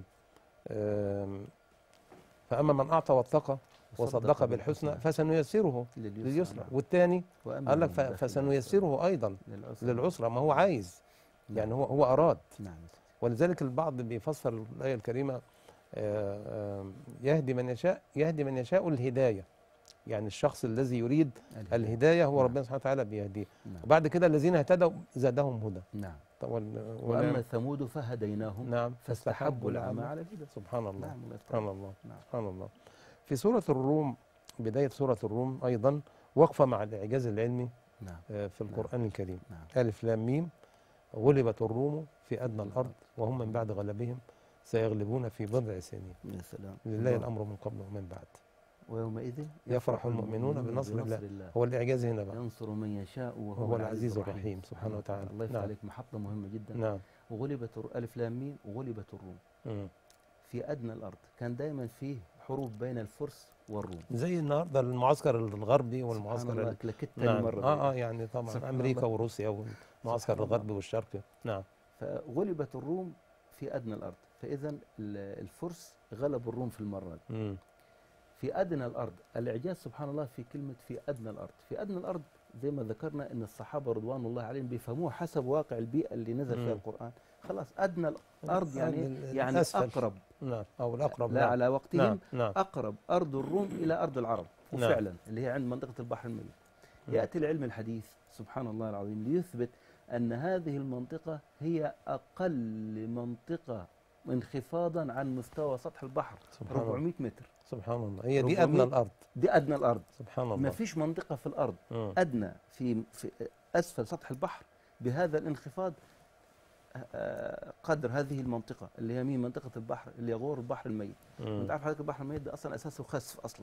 آم، فأما من أعطى واتقى وصدق بالحسنى فسنيسره لليسرى. لليسرى، نعم. والثاني وأما قال لك من ف- بخل فسنيسره أيضا للعسرى. للعسرى. ما هو عايز نعم. يعني هو هو أراد. نعم. ولذلك البعض بيفسر الآية الكريمة آه، آه، يهدي من يشاء يهدي من يشاء الهداية، يعني الشخص الذي يريد الهداية هو نعم. ربنا سبحانه وتعالى بيهديه. نعم. وبعد كده الذين اهتدوا زادهم هدى. نعم. وال- وأما ثمود فهديناهم نعم فاستحبوا العمى على الهدى. سبحان الله. نعم. الله سبحان يفتح. الله. نعم. سبحان الله. في سورة الروم بداية سورة الروم أيضا وقفة مع الإعجاز العلمي نعم. آه، في القرآن الكريم. نعم. ألف لام ميم غلبت الروم في أدنى الأرض وهم من بعد غلبهم سيغلبون في بضع سنين يا سلام. لله الله. الأمر من قبل ومن بعد ويومئذ يفرح المؤمنون بنصر الله. الله هو الإعجاز هنا بقى ينصر من يشاء وهو, وهو العزيز الرحيم سبحانه وتعالى. الله يفتح نعم. عليك. محطة مهمة جدا. نعم. وغلبت الر- ألف لام ميم وغلبت الروم مم. في أدنى الأرض. كان دايما فيه حروب بين الفرس والروم. زي النهارده المعسكر الغربي سبحان والمعسكر الله. ال- كلكت تاني نعم مرة. اه اه يعني طبعا سبحان امريكا الله. وروسيا والمعسكر سبحان الله. الغربي والشرقي. نعم. فغلبت الروم في أدنى الأرض، فإذا ال- الفرس غلبوا الروم في المرة دي. مم. في أدنى الأرض. الإعجاز سبحان الله في كلمة في أدنى الأرض. في أدنى الأرض زي ما ذكرنا أن الصحابة رضوان الله عليهم بيفهموه حسب واقع البيئة اللي نزل فيها مم. القرآن. خلاص أدنى الأرض يعني ال- يعني الأسفل. أقرب. نعم او الاقرب. لا نعم. على وقتهم. نعم نعم أقرب أرض الروم إلى أرض العرب. نعم. وفعلا اللي هي عند منطقة البحر الميت. مم. يأتي العلم الحديث سبحان الله العظيم ليثبت أن هذه المنطقة هي أقل منطقة انخفاضا عن مستوى سطح البحر. سبحان الله. أربعمائة متر. سبحان الله. هي دي أربعمائة ادنى الارض. دي أدنى الأرض. سبحان ما الله. فيش منطقة في الأرض مم. أدنى في, في أسفل سطح البحر بهذا الانخفاض. قدر هذه المنطقة اللي هي مين منطقة البحر اللي يغور البحر الميت. انت عارف حضرتك البحر الميت ده أصلا أساسه خسف أصلا،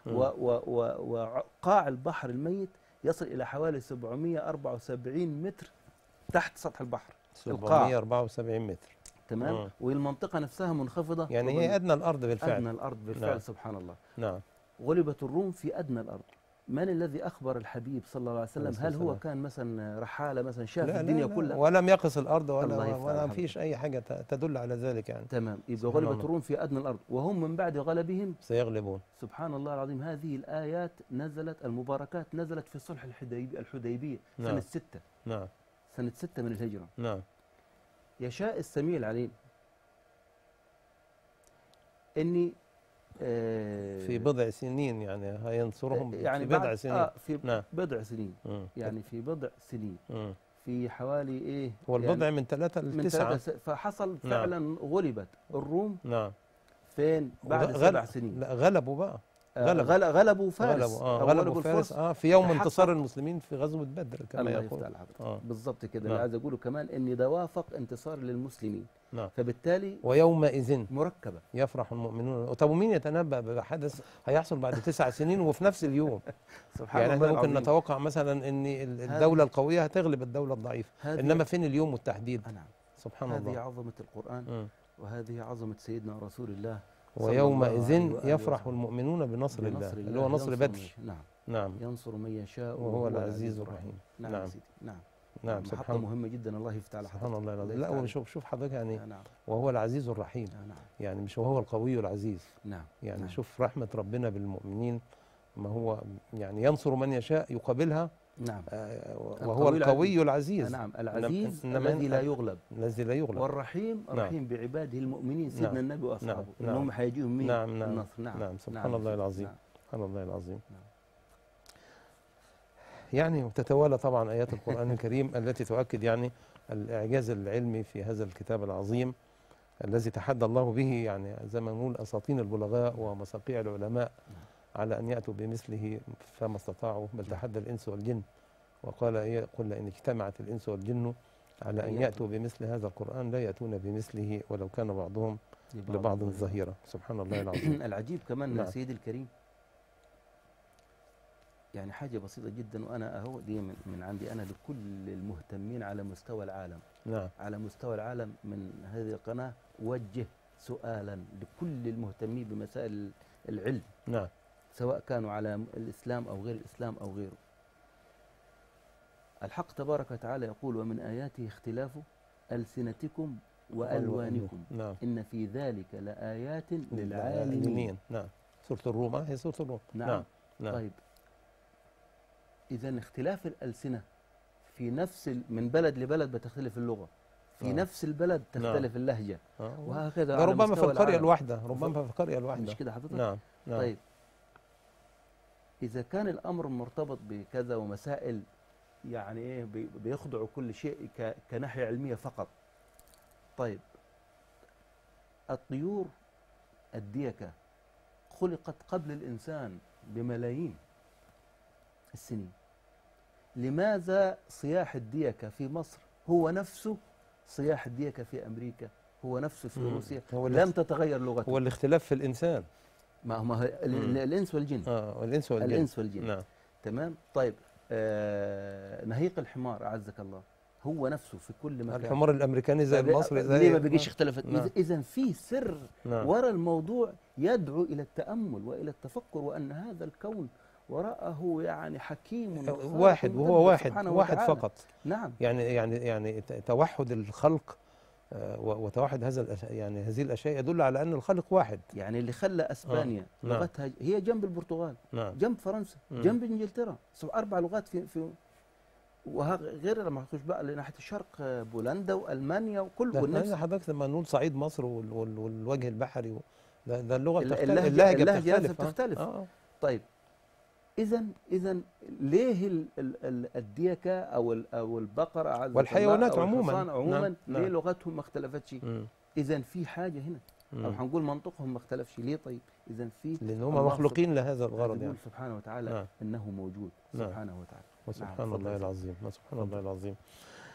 وقاع البحر الميت يصل إلى حوالي سبعمائة وأربعة وسبعين متر تحت سطح البحر. سبعمائة وأربعة وسبعين متر تمام. مم. والمنطقة نفسها منخفضة، يعني هي أدنى الأرض بالفعل. أدنى الأرض بالفعل. نعم. سبحان الله. نعم. غلبت الروم في أدنى الأرض. من الذي أخبر الحبيب صلى الله عليه وسلم؟ هل هو كان مثلا رحالة مثلا شاف لا الدنيا لا لا كلها ولم يقص الأرض ولا ولا فيش أي حاجة تدل على ذلك يعني. تمام. يبقى غلبت الروم في أدنى الأرض وهم من بعد غلبهم سيغلبون. سبحان الله العظيم. هذه الآيات نزلت المباركات نزلت في صلح الحديبية الحديبية نعم. سنة ستة. نعم. سنة ستة من الهجرة. نعم. يشاء السميع العليم إني في بضع سنين يعني هينصرهم يعني في بضع سنين. آه في نعم. بضع سنين مم. يعني في بضع سنين مم. في حوالي ايه والبضع يعني من ثلاثة لتسعة س... فحصل فعلا. نعم. غلبت الروم. نعم. فين بعد غل... سبع سنين. لا غلبوا بقى. غلبوا غل... غلبوا فارس. غلبوا آه غلبوا فارس اه في يوم انتصار المسلمين في غزوة بدر كما يقول. آه. بالضبط كده. اللي عايز اقوله كمان ان ده وافق انتصار للمسلمين. نعم. فبالتالي ويومئذ مركبة يفرح المؤمنون. طب ومين يتنبأ بحدث هيحصل بعد تسع سنين وفي نفس اليوم؟ سبحان يعني الله احنا ممكن العظيم. نتوقع مثلا ان الدولة القوية هتغلب الدولة الضعيفة، انما فين اليوم والتحديد؟ نعم. سبحان هذه الله. هذه عظمة القرآن م. وهذه عظمة سيدنا رسول الله. ويومئذ يفرح المؤمنون بنصر الله, الله اللي هو نصر بدر. نعم. نعم. ينصر من يشاء وهو العزيز الرحيم. نعم. نعم. نعم. نعم. سبحان مهمة جدا. الله يفتح على سبحان الله العظيم. لا وشوف شوف حضرتك يعني نعم. وهو العزيز الرحيم. نعم. يعني مش وهو القوي العزيز. نعم. يعني نعم. شوف رحمة ربنا بالمؤمنين، ما هو يعني ينصر من يشاء يقابلها. نعم. آه وهو القوي العزيز. نعم. العزيز الذي لا يغلب. الذي لا يغلب. والرحيم رحيم نعم. بعباده المؤمنين سيدنا نعم. النبي واصحابه. نعم. انهم حيجيهم مين؟ نعم. نعم. النصر. نعم. نعم. سبحان نعم. الله العظيم. نعم. سبحان الله العظيم. نعم. يعني تتوالى طبعا آيات القرآن الكريم التي تؤكد يعني الإعجاز العلمي في هذا الكتاب العظيم الذي تحدى الله به، يعني زي ما نقول أساطين البلغاء ومصاقيع العلماء على أن يأتوا بمثله فما استطاعوا، بل تحدى الإنس والجن وقال إيه قل إن اجتمعت الإنس والجن على أن يأتوا بمثل هذا القرآن لا يأتون بمثله ولو كان بعضهم لبعض ظهيرا. سبحان الله العظيم. العجيب كمان نعم. سيدي الكريم يعني حاجة بسيطة جدا، وأنا أهو دي من, من عندي أنا لكل المهتمين على مستوى العالم. نعم. على مستوى العالم من هذه القناة وجه سؤالا لكل المهتمين بمسائل العلم. نعم. سواء كانوا على الإسلام أو غير الإسلام أو غيره. الحق تبارك وتعالى يقول ومن آياته اختلاف ألسنتكم وألوانكم. نعم. إن في ذلك لآيات للعالمين. نعم. سورة الروم هي سورة الروم. نعم. نعم. نعم. طيب إذا اختلاف الألسنة في نفس من بلد لبلد بتختلف اللغة، في آه. نفس البلد تختلف نعم. اللهجة آه. وهكذا ده ربما في القرية الواحدة، ربما في القرية الواحدة. مش كده حضرتك؟ نعم. نعم. طيب إذا كان الأمر مرتبط بكذا ومسائل يعني إيه بيخضعوا كل شيء كناحية علمية فقط. طيب الطيور الديكة خلقت قبل الإنسان بملايين السنين. لماذا صياح الديكة في مصر هو نفسه صياح الديكة في أمريكا، هو نفسه في روسيا، لم تتغير لغته؟ هو الاختلاف في الإنسان. ما هو الإنس والجن. اه والإنس والجن. الإنس والجن. نعم. تمام. طيب آه نهيق الحمار أعزك الله هو نفسه في كل مكان. الحمار الأمريكاني زي المصري زي ليه ما بيجيش اختلفت؟ نعم. إذا في سر نعم. وراء الموضوع يدعو إلى التأمل وإلى التفكر، وأن هذا الكون وراءه يعني حكيم واحد وهو واحد واحد فقط. نعم. يعني يعني يعني توحد الخلق وتوحد هذا يعني هذه الاشياء يدل على ان الخالق واحد. يعني اللي خلى اسبانيا آه. لغتها نعم. هي جنب البرتغال، نعم. جنب فرنسا، مم. جنب انجلترا، اربع لغات في في وغير لما نخش بقى لناحيه الشرق بولندا والمانيا وكل والنفس. حضرتك لما نقول صعيد مصر والوجه البحري ده, ده اللغه بتختلف، اللهجه, اللهجة بتختلف, بتختلف. آه. آه. طيب اذا اذا ليه ال ال الديكه او او البقره والحيوانات عموما عموما نعم. ليه نعم. لغتهم ما اختلفتش؟ اذا في حاجه هنا مم. او هنقول منطقهم ما اختلفش ليه؟ طيب اذا في لان هم مخلوقين لهذا الغرض يعني سبحانه وتعالى نعم. انه موجود سبحانه وتعالى. وسبحان نعم. الله العظيم. سبحان الله العظيم.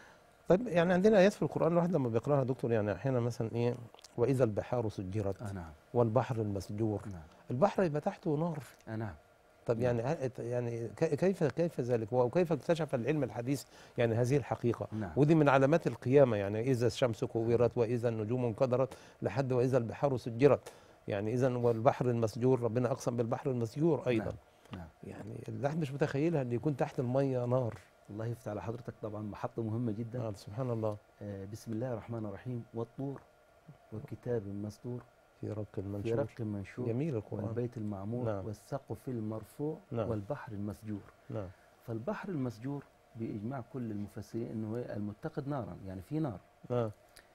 طيب يعني عندنا آيات في القرآن الواحد لما بيقرأها دكتور يعني أحيانا مثلا إيه وإذا البحار سجرت آه نعم. والبحر المسجور. نعم. البحر يبقى تحته نار. آه نعم. طب يعني يعني كيف كيف ذلك وكيف اكتشف العلم الحديث يعني هذه الحقيقة؟ نعم. ودي من علامات القيامة، يعني إذا الشمس كورت وإذا النجوم انكدرت لحد وإذا البحار سجرت، يعني إذا والبحر المسجور ربنا أقسم بالبحر المسجور أيضا. نعم. نعم. يعني الواحد مش متخيلها أن يكون تحت المية نار. الله يفتح على حضرتك، طبعا محطة مهمة جدا. آه سبحان الله. آه بسم الله الرحمن الرحيم، والطور وكتاب مسطور في رق منشور في رق منشور جميل القرآن. والبيت المعمور نعم. والسقف المرفوع نعم. والبحر المسجور. نعم. فالبحر المسجور بإجماع كل المفسرين أنه المتقد نارا، يعني في نار. نعم.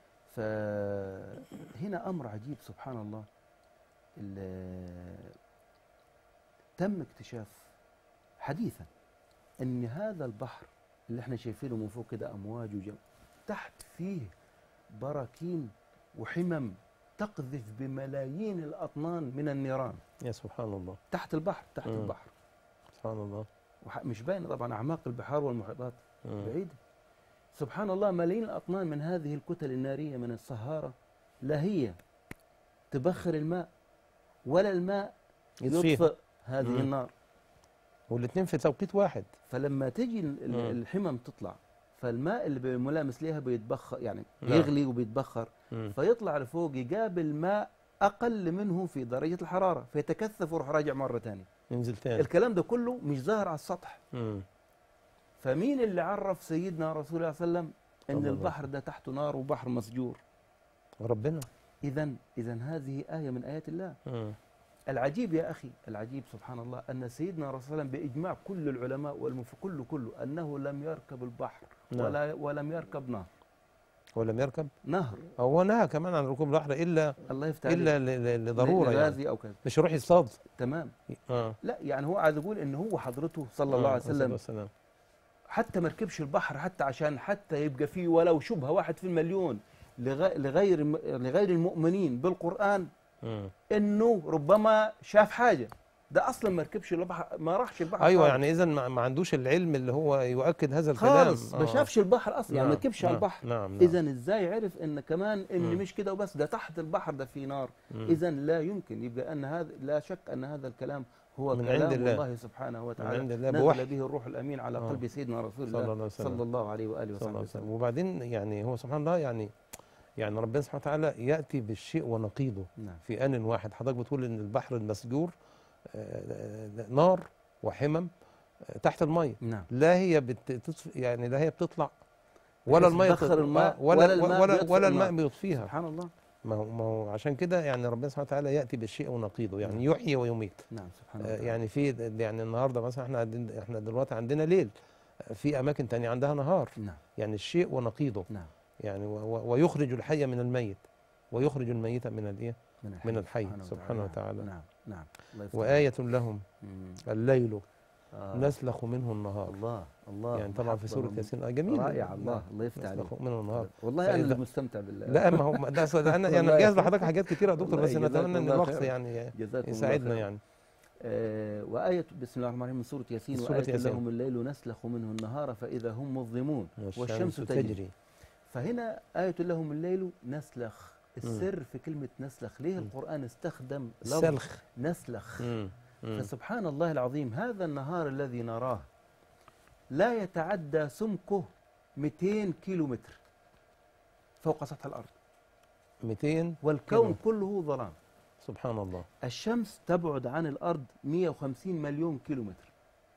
فهنا أمر عجيب سبحان الله. تم اكتشاف حديثا أن هذا البحر اللي احنا شايفينه من فوق كده أمواج وجم تحت فيه براكين وحمم تقذف بملايين الأطنان من النيران. يا سبحان الله. تحت البحر تحت مم. البحر سبحان الله. مش باينه طبعا أعماق البحار والمحيطات مم. بعيدة. سبحان الله، ملايين الأطنان من هذه الكتل النارية من الصهارة لا هي تبخر الماء ولا الماء يطفئ هذه مم. النار، والاثنين في توقيت واحد. فلما تجي الحمم تطلع فالماء اللي ملامس ليها بيتبخر، يعني نعم. يغلي وبيتبخر مم. فيطلع لفوق يقابل ماء أقل منه في درجة الحرارة فيتكثف ويروح راجع مرة ثانية ينزل ثاني. الكلام ده كله مش ظاهر على السطح. مم. فمين اللي عرف سيدنا رسول الله صلى الله عليه وسلم أن البحر ده تحته نار وبحر مسجور؟ ربنا. إذا إذا هذه آية من آيات الله. مم. العجيب يا أخي، العجيب سبحان الله أن سيدنا رسول الله صلى الله عليه وسلم بإجماع كل العلماء والمف كله كله أنه لم يركب البحر نعم. ولا ولم يركب نهر. ولم يركب نهر. هو نهى كمان عن ركوب البحر إلا الله يفتح إلا لضرورة يعني. أو كذا. مش يروح يصطاد. تمام. آه. لا يعني هو عايز يقول إن هو حضرته صلى الله آه. عليه وسلم والسلام. حتى ما ركبش البحر حتى عشان حتى يبقى فيه ولو شبهة واحد في المليون لغير لغير المؤمنين بالقرآن مم. انه ربما شاف حاجه. ده اصلا ما ركبش البحر، ما راحش البحر. ايوه يعني اذا ما عندوش العلم اللي هو يؤكد هذا الكلام خالص. ما شافش البحر اصلا. نعم. يعني ما ركبش نعم. على البحر. نعم. نعم. اذا ازاي عرف ان كمان ان مم. مش كده وبس، ده تحت البحر ده في نار. اذا لا يمكن يبقى ان هذا، لا شك ان هذا الكلام هو من كلام عند الله. الله سبحانه وتعالى، من عند الله نزل بوحي. به الروح الامين على آه. قلب سيدنا رسول الله صلى الله, صلى الله عليه واله وصحبه وسلم. وبعدين يعني هو سبحان الله يعني يعني ربنا سبحانه وتعالى ياتي بالشيء ونقيضه. نعم. في ان واحد. حضرتك بتقول ان البحر المسجور نار وحمم تحت الميه. نعم. لا هي بتطفي، يعني لا هي بتطلع ولا الميه بتبخر الماء ولا ولا الماء ولا, ولا الماء بيطفيها. سبحان الله. ما هو ما هو عشان كده يعني ربنا سبحانه وتعالى ياتي بالشيء ونقيضه، يعني نعم. يحيي ويميت. نعم سبحان الله. يعني في يعني النهارده مثلا احنا عندنا احنا دلوقتي عندنا ليل، في اماكن ثانيه عندها نهار. نعم. يعني الشيء ونقيضه. نعم. يعني ويخرج الحي من الميت ويخرج الميت من الايه؟ من, من الحي سبحانه, سبحانه وتعالى. نعم نعم. وآية لهم مم. الليل آه. نسلخ منه النهار. الله الله. يعني طبعا في سورة ياسين جميل رائع. الله الله يفتح عليك. نسلخ منه النهار. والله انا اللي مستمتع بالله. لا ما هو ده انا يعني جاهز لحضرتك حاجات كتيره يا دكتور، بس نتمنى ان الوقت يعني يساعدنا يعني. آه وآية بسم الله الرحمن الرحيم من سورة ياسين، وآية لهم الليل نسلخ منه النهار فإذا هم مظلمون والشمس تجري. فهنا آية لهم الليل نسلخ. السر في كلمة نسلخ، ليه القرآن استخدم السلخ نسلخ؟ مم. مم. فسبحان الله العظيم، هذا النهار الذي نراه لا يتعدى سمكه مئتين كيلو متر فوق سطح الأرض. مئتين والكون كله ظلام. سبحان الله. الشمس تبعد عن الأرض مئة وخمسين مليون كيلو متر.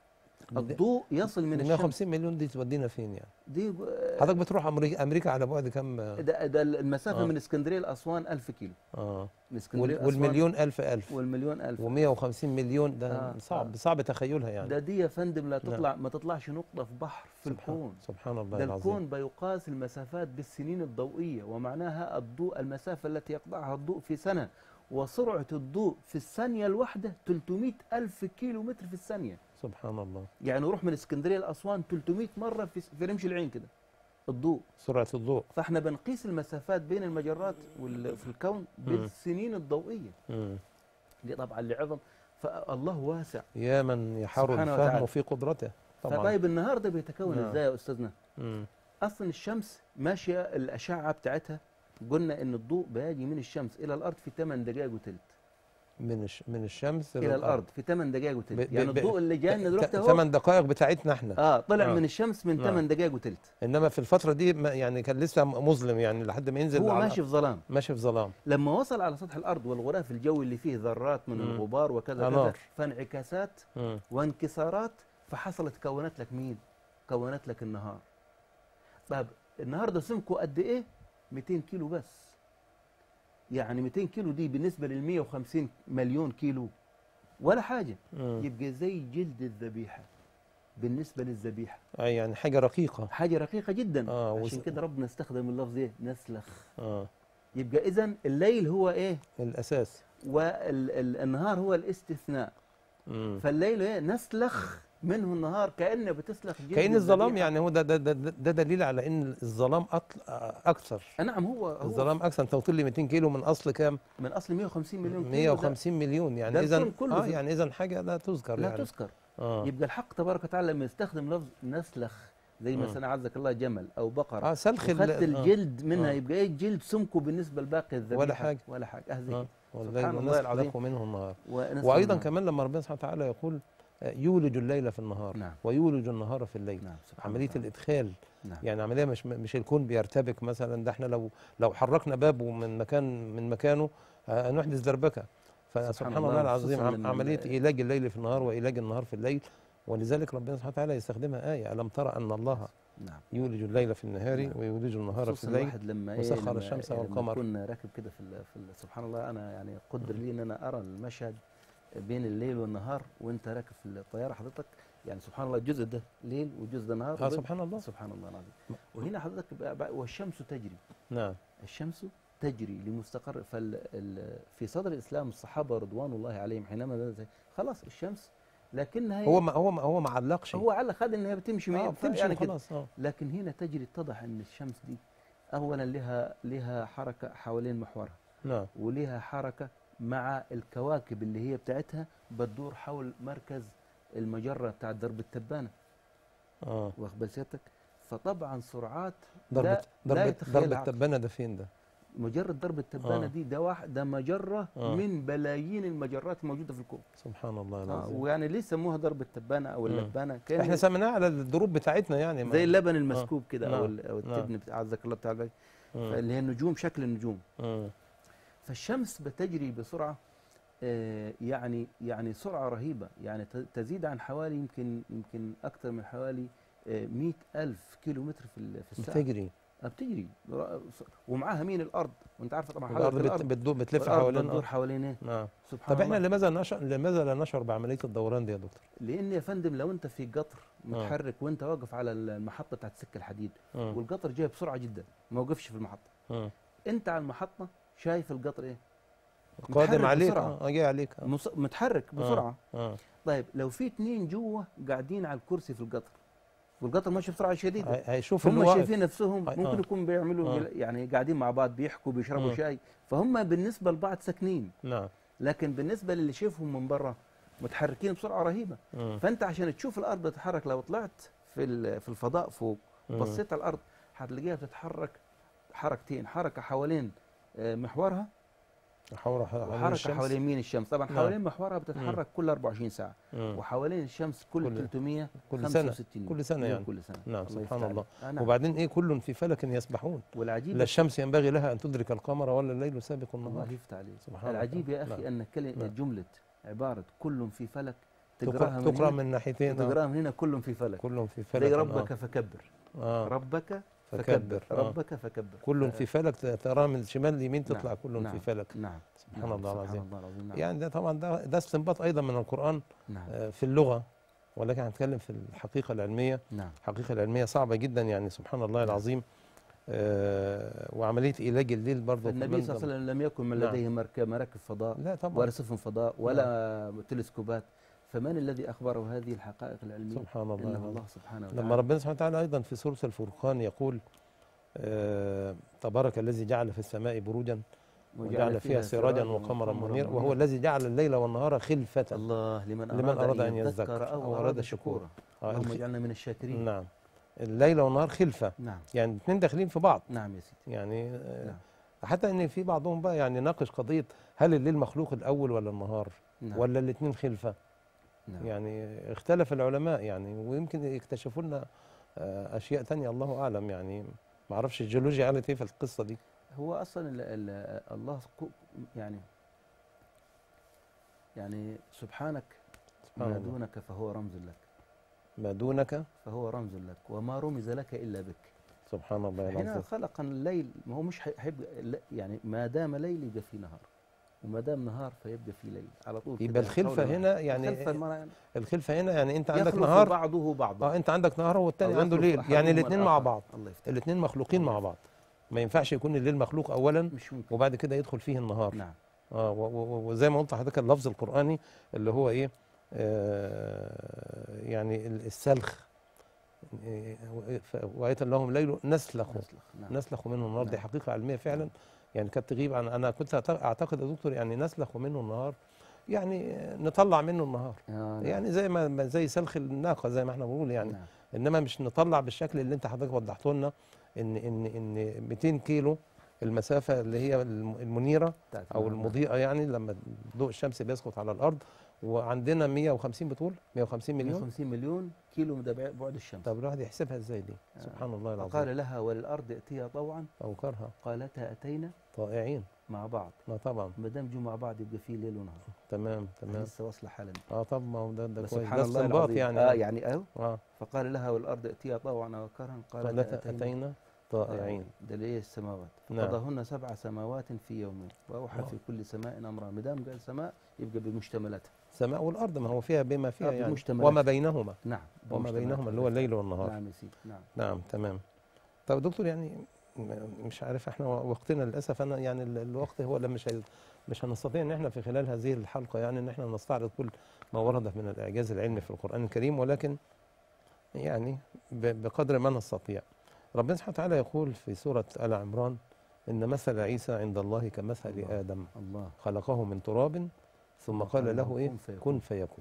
الضوء يصل من الشمس. مئة وخمسين مليون دي تودينا فين يعني؟ دي حضرتك بتروح امريكا امريكا على بعد كم؟ ده, ده المسافه آه. من اسكندريه لاسوان ألف كيلو. اه من اسكندريه والمليون ألف ألف والمليون ألف ومئة وخمسين مليون ده آه. صعب آه. صعب تخيلها يعني. ده دي يا فندم لا تطلع نعم. ما تطلعش نقطه في بحر في سبحان الكون. سبحان الله ده العظيم. الكون بيقاس المسافات بالسنين الضوئيه، ومعناها الضوء المسافه التي يقطعها الضوء في سنه، وسرعه الضوء في الثانيه الواحده ثلاثمئة ألف كيلو متر في الثانيه. سبحان الله. يعني نروح من اسكندريه لاسوان ثلاثمئة مره في في رمش العين كده الضوء، سرعه الضوء. فاحنا بنقيس المسافات بين المجرات في الكون بالسنين الضوئيه. مم. دي طبعا لعظم، فالله واسع يا من يحار الفهم في قدرته طبعا. فطيب النهار ده بيتكون ازاي يا استاذنا؟ مم. اصلا الشمس ماشيه الاشعه بتاعتها، قلنا ان الضوء بيجي من الشمس الى الارض في ثمان دقائق وثلث. من الش من الشمس الى الارض في ثمان دقائق وثلث، ب- يعني ب- الضوء اللي جاي لنا دلوقتي اهو ثمان دقائق بتاعتنا احنا. اه طلع آه. من الشمس من نعم. ثمان دقائق وثلث. انما في الفتره دي ما- يعني كان لسه مظلم، يعني لحد ما ينزل هو على ماشي في ظلام. ماشي في ظلام. لما وصل على سطح الارض والغلاف الجوي اللي فيه ذرات من مم. الغبار وكذا أنار. كذا، فانعكاسات مم. وانكسارات، فحصلت كونت لك مين؟ كونت لك النهار. طيب النهار ده سمكه قد ايه؟ مئتين كيلو بس. يعني مئتين كيلو دي بالنسبه لل مئة وخمسين مليون كيلو ولا حاجه. مم. يبقى زي جلد الذبيحه بالنسبه للذبيحه، اي يعني حاجه رقيقه. حاجه رقيقه جدا. آه، عشان وس- كده ربنا استخدم اللفظ ايه؟ نسلخ. اه يبقى اذا الليل هو ايه؟ الاساس. والنهار هو الاستثناء. مم. فالليل ايه؟ نسلخ منه النهار، كأنه بتسلخ جلد كأن الظلام، الذبيحة. يعني هو ده ده ده, ده دليل على ان الظلام أطل اكثر. نعم. هو هو الظلام اكثر. انت قلت لي مئتين كيلو من اصل كام؟ من اصل مئة وخمسين مليون كيلو. مئة وخمسين مليون، يعني ده اذا الكون كله اه في- يعني اذا حاجه لا تذكر لا يعني. تذكر. اه يبقى الحق تبارك وتعالى لما يستخدم لفظ نسلخ، زي مم. مثلا عزك الله جمل او بقره، اه سلخ ال- وخدت الجلد منها، آه. يبقى ايه؟ جلد سمكه بالنسبه لباقي الذبيحه ولا حاجة. ولا حاجه. اه زي اه كده. والليل سبحان الله ونسخ العظيم. لكم منه النهار. ونسأل وايضا الله. كمان لما ربنا سبحانه وتعالى يقول آه، يولج الليل في النهار نعم. ويولج النهار في الليل. نعم. سبحان عمليه الله. الادخال، نعم. يعني عمليه مش مش الكون بيرتبك مثلا. ده احنا لو لو حركنا بابه من مكان من مكانه آه، نحدث دربكه. فسبحان الله الله، العظيم، خصوصاً عم- إن عمليه ال- ايلاج الليل في النهار وايلاج النهار في الليل. ولذلك ربنا سبحانه وتعالى يستخدمها ايه: الم ترى ان الله نعم. يولج الليل في النهار نعم. ويولج النهار في خصوصاً الليل الواحد لما ايه وسخر لما الشمس لما والقمر. يكون راكب كده في ال- في ال- سبحان الله. انا يعني قدر لي ان انا ارى المشهد بين الليل والنهار وانت راكب في الطياره حضرتك. يعني سبحان الله، الجزء ده ليل والجزء ده نهار. اه سبحان الله. سبحان الله العظيم. وهنا حضرتك بقى- بقى- والشمس تجري. نعم. الشمس تجري لمستقر. فال ال- في صدر الاسلام الصحابه رضوان الله عليهم حينما نزل خلاص الشمس، لكنها هو ما هو ما هو ما علقش. هو على خد ان هي بتمشي اه مية- بتمشي يعني كده. خلاص. اه لكن هنا تجري، اتضح ان الشمس دي اولا لها لها حركه حوالين محورها، نعم. ولها حركه مع الكواكب اللي هي بتاعتها بتدور حول مركز المجره بتاع درب التبانه. اه واخد بال سيادتك؟ فطبعا سرعات ضربة لا ضربة يتخيلها ضربة عقل. التبانة ده فين ده؟ مجره درب التبانه آه. دي ده واحد ده مجره آه. من بلايين المجرات الموجوده في الكون. سبحان الله آه. العظيم. ويعني ليه سموها درب التبانه او مم. اللبانه؟ كان احنا سميناها على الدروب بتاعتنا يعني. ما- زي اللبن المسكوب كده، نعم. او ال- او التبن بتاع عزك الله بتاع البيت، مم. اللي هي النجوم، شكل النجوم. مم. فالشمس بتجري بسرعه آه، يعني يعني سرعه رهيبه، يعني ت- تزيد عن حوالي يمكن يمكن اكثر من حوالي آه، مئة ألف كيلو متر في ال- في الساعه. بتجري. آه، بتجري ومعاها مين؟ الارض. وانت عارف طبعا حركه الارض بت- الارض بتدور بتلف والأرض حوالين. بتدور آه. حوالين ايه؟ نعم. سبحان طب احنا الله. لماذا نشعر لماذا لا نشعر بعملية الدوران دي يا دكتور؟ لان يا فندم لو انت في قطر متحرك وانت واقف على المحطه بتاعت سكه الحديد مم. والقطر جاي بسرعه جدا، ما وقفش في المحطه، مم. انت على المحطه شايف القطر ايه؟ قادم متحرك عليك. بسرعة. اه جاي عليك. اه مص... متحرك بسرعه. اه طيب لو في اتنين جوه قاعدين على الكرسي في القطر والقطر ماشي بسرعه شديده، هي- هيشوف اللي هم واقف. شايفين نفسهم آه. ممكن يكون بيعملوا آه. بال- يعني قاعدين مع بعض بيحكوا بيشربوا مم. شاي، فهم بالنسبه لبعض ساكنين، نعم. لكن بالنسبه للي شايفهم من بره متحركين بسرعه رهيبه. مم. فانت عشان تشوف الارض تتحرك، لو طلعت في ال- في الفضاء فوق مم. بصيت على الارض هتلاقيها بتتحرك حركتين، حركه حوالين آه، محورها حول حوالين وحركه الشمس. حوالين يمين الشمس. طبعا نعم. حوالين محورها بتتحرك كل أربعة وعشرين ساعه، مم. وحوالين الشمس كل, كل- ثلاثمئة كل سنة. وخمسة وستين كل سنة يوم يعني. كل سنه. نعم. الله سبحان يفتح الله. عليك. آه نعم. وبعدين ايه؟ كل في فلك يسبحون. والعجيب لا الشمس ينبغي لها ان تدرك القمر ولا الليل سابق الله النهار. يفتح عليك. سبحان العجيب الله. يا اخي نعم. ان كلمه نعم. جمله عباره كل في فلك تقرأ تقراها من تقرأ هنا من ناحيتين. آه. وتقراها من هنا كل في فلك. كلهم في فلك. زي آه. ربك فكبر. آه. ربك فكبر. فكبر. آه. ربك فكبر. كل في فلك تراه من الشمال اليمين تطلع نعم. كل نعم. في فلك. نعم. سبحان نعم. الله سبحان العظيم. الله العظيم. نعم. يعني ده طبعا ده ده استنباط ايضا من القرآن نعم. آه، في اللغة، ولكن هنتكلم في الحقيقة العلمية. نعم. الحقيقة العلمية صعبة جدا، يعني سبحان الله العظيم. آه، وعملية علاج الليل برضه. النبي صلى الله عليه وسلم لم يكن من نعم. لديه مركب مراكب فضاء لا طبعا. ولا سفن فضاء ولا تلسكوبات، فمن الذي اخبره هذه الحقائق العلميه؟ سبحان الله. انه الله سبحانه وتعالى. لما ربنا سبحانه وتعالى أيضا في سورة الفرقان يقول آه، تبارك الذي جعل في السماء بروجا وجعل فيها سراجا وقمرا منيرا وهو الذي جعل الليل والنهار خلفة الله لمن أراد, لمن أراد أن أن يذكر يذكر أو أراد شكورا. آه، اللهم الخ- اجعلنا من الشاكرين. نعم. الليل والنهار خلفة. نعم. يعني الاثنين داخلين في بعض. نعم يا سيدي. يعني نعم. حتى ان في بعضهم بقى يعني ناقش قضية هل الليل مخلوق الاول ولا النهار؟ نعم. ولا الاثنين خلفة؟ نعم. يعني اختلف العلماء يعني، ويمكن يكتشفوا لنا اشياء تانية الله اعلم. يعني ما اعرفش الجيولوجيا قالت ايه في القصة دي. هو اصلا ال ال الله يعني يعني سبحانك ما دونك فهو رمز لك. ما دونك فهو رمز لك وما رمز لك الا بك. سبحان الله العظيم. هنا خلق الليل، ما هو مش هيبقى يعني ما دام ليل يبقى في نهار، وما دام نهار فيبقى في ليل على طول. يبقى الخلفه هنا يعني الخلفه, الخلفه هنا يعني انت عندك نهار بعضه بعضا. اه انت عندك نهار والثاني عنده ليل، يعني الاثنين مع بعض. الاثنين مخلوقين مع بعض. ما ينفعش يكون الليل مخلوق اولا مش ممكن. وبعد كده يدخل فيه النهار. نعم. اه وزي ما قلت لحضرتك اللفظ القرآني اللي هو ايه آه يعني السلخ، وآية لهم ليل نسلخ نعم. نسلخ منه النهار. نعم. دي حقيقة علمية فعلا. نعم. يعني كانت تغيب عن انا كنت اعتقد يا دكتور يعني نسلخ منه النهار يعني نطلع منه النهار. نعم. يعني زي ما زي سلخ الناقة زي ما احنا بنقول يعني. نعم. انما مش نطلع بالشكل اللي انت حضرتك وضحته لنا ان ان ان مئتين كيلو المسافة اللي هي المنيرة أو المضيئة، يعني لما ضوء الشمس بيسقط على الأرض، وعندنا مئة وخمسين بتقول مئة وخمسين مليون مئة وخمسين مليون كيلو ده بعد الشمس. طب الواحد يحسبها ازاي دي؟ آه. سبحان الله العظيم. قال لها وللأرض ائتيها طوعا أو كرها قالتا أتينا طائعين مع بعض. لا طبعا ما دام جو مع بعض يبقى فيه ليل ونهار. تمام تمام. لسه واصله حالا. اه طب ما هو ده ده كويس. سبحان الله العظيم. يعني اه يعني اهو. اه فقال لها والأرض ائتيها طوعا وكرها قالتا أتينا, أتينا طائعين. ده ليه السماوات فقضاهن نعم. سبع سماوات في يومين وأوحى في كل سماء أمرها. ما دام قال سماء يبقى بمشتملاتها. سماء والأرض ما هو فيها بما فيها يعني وما بينهما. نعم. وما بينهما اللي هو الليل والنهار. نعم يا سيدي. نعم. نعم تمام. طب دكتور يعني مش عارف احنا وقتنا للاسف انا يعني الوقت هو اللي مش مش هنستطيع ان احنا في خلال هذه الحلقه يعني ان احنا نستعرض كل ما ورد من الاعجاز العلمي في القران الكريم، ولكن يعني بقدر ما نستطيع. ربنا سبحانه وتعالى يقول في سوره آل عمران ان مثل عيسى عند الله كمثل الله. ادم الله. خلقه من تراب ثم قال له ايه كن فيكون.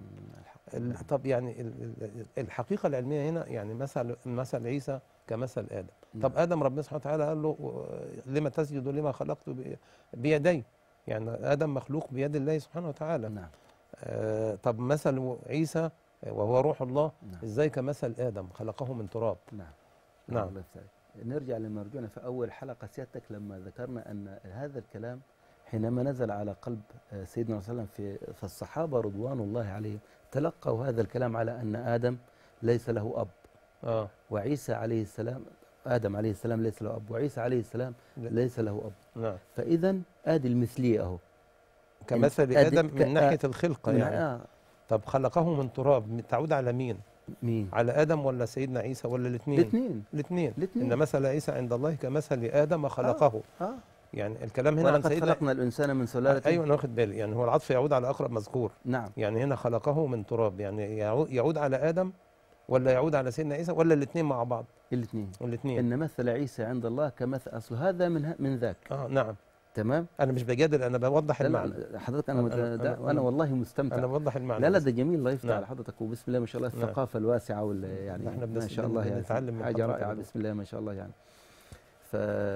طب يعني الحقيقه العلميه هنا يعني مثل مثل عيسى كمثل ادم. طب ادم ربنا سبحانه وتعالى قال له لما تسجد لما خلقت بيدي، يعني ادم مخلوق بيد الله سبحانه وتعالى. نعم. آه طب مثل عيسى وهو روح الله نعم. ازاي كمثل ادم خلقه من تراب. نعم. نعم. نرجع لما رجعنا في اول حلقه سيادتك لما ذكرنا ان هذا الكلام حينما نزل على قلب سيدنا صلى الله عليه وسلم في فالصحابه رضوان الله عليهم تلقوا هذا الكلام على ان ادم ليس له اب. اه وعيسى عليه السلام آدم عليه السلام ليس له أب، وعيسى عليه السلام ليس له أب. نعم. فإذا آدي المثلية أهو كمثل آدم من ناحية الخلقة يعني. آه. طب خلقه من تراب تعود على مين؟ مين؟ على آدم ولا سيدنا عيسى ولا الاثنين؟ الاثنين الاثنين. إن مثل عيسى عند الله كمثل آدم خلقه. آه. آه. يعني الكلام هنا عن سيدنا خلقنا الإنسان من سلالة. أيوة أنا واخد بالي، يعني هو العطف يعود على أقرب مذكور. نعم. يعني هنا خلقه من تراب، يعني يعود على آدم ولا يعود على سيدنا عيسى ولا الاثنين مع بعض؟ الاثنين. الاثنين. إن مثل عيسى عند الله كمثل أصل هذا من من ذاك. اه نعم. تمام. انا مش بجادل، انا بوضح المعنى. حضرتك انا, أنا, أنا, أنا والله مستمتع. انا بوضح المعنى. لا لا ده جميل الله يفتح نعم. على حضرتك وبسم الله ما شاء الله الثقافه نعم. الواسعه وال يعني احنا ما شاء الله يعني نتعلم حاجه رائعه بسم الله ما شاء الله يعني. ف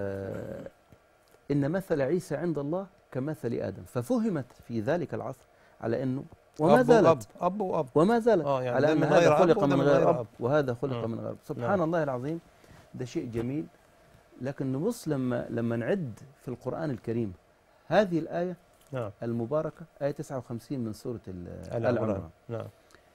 إن مثل عيسى عند الله كمثل آدم، ففهمت في ذلك العصر على انه وما أب زالت وأب أب وأب وما زالت آه يعني على أن هذا خلق من غير أب وهذا خلق م. من غير أب. سبحان م. الله العظيم ده شيء جميل. لكن نبص لما لما نعد في القرآن الكريم هذه الآية نعم. المباركة آية تسعة وخمسين من سورة آل عمران. نعم.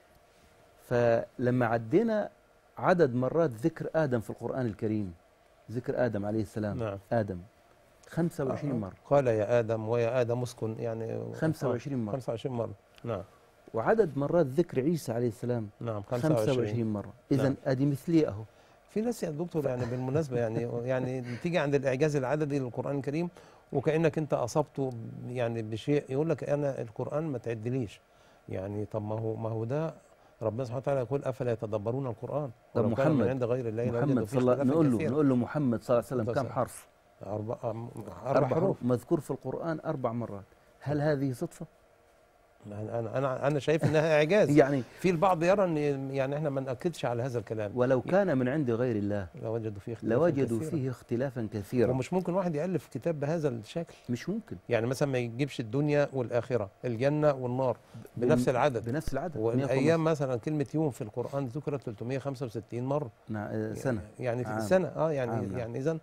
فلما عدينا عدد مرات ذكر آدم في القرآن الكريم، ذكر آدم عليه السلام نعم. آدم خمسة وعشرين مرة. قال يا آدم ويا آدم اسكن يعني خمسة وعشرين مرة. خمسة وعشرين مرة. نعم. وعدد مرات ذكر عيسى عليه السلام نعم خمسة وعشرين مرة. إذا نعم. أدي مثلية أهو. في ناس يا دكتور يعني بالمناسبة يعني يعني تيجي عند الإعجاز العددي للقرآن الكريم وكأنك أنت أصبته يعني بشيء يقول لك أنا القرآن ما تعدليش. يعني طب ما هو ما هو ده ربنا سبحانه وتعالى يقول أفلا يتدبرون القرآن؟ طب محمد من عند غير الله محمد صلى الله نقول له نقول له محمد صلى الله عليه وسلم كم حرف؟ أربع أربع حروف مذكور في القرآن أربع مرات. هل هذه صدفة؟ انا انا انا شايف انها اعجاز. يعني في البعض يرى ان يعني احنا ما ناكدش على هذا الكلام. ولو كان من عند غير الله لوجدوا فيه اختلافا لوجدوا كثيرا. فيه اختلافا كثيرا. ومش ممكن واحد يالف كتاب بهذا الشكل. مش ممكن. يعني مثلا ما يجيبش الدنيا والاخره، الجنه والنار بنفس العدد بنفس العدد. والايام مثلا كلمه يوم في القران ذكرت ثلاثمائة وخمسة وستين مره. نعم سنه. يعني عام. سنه اه يعني عام. يعني اذا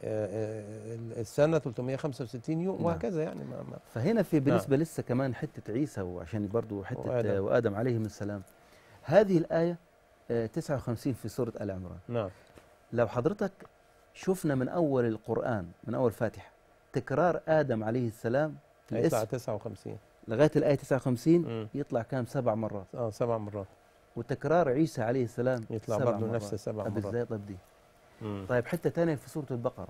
السنه ثلاثمائة وخمسة وستين يوم. نعم. وهكذا يعني ما ما فهنا في بالنسبه نعم. لسه كمان حته عيسى، وعشان برضه حته وآدم. وادم عليهم السلام. هذه الايه تسعة وخمسين في سوره ال عمران. نعم. لو حضرتك شفنا من اول القران من اول فاتحه تكرار ادم عليه السلام في الاسم تسعة وخمسين لغايه الايه تسعة وخمسين م. يطلع كام؟ سبع مرات. اه سبع مرات. وتكرار عيسى عليه السلام يطلع برضه نفس السبع مرات. ازاي طب دي؟ مم. طيب حته ثانيه في سوره البقره.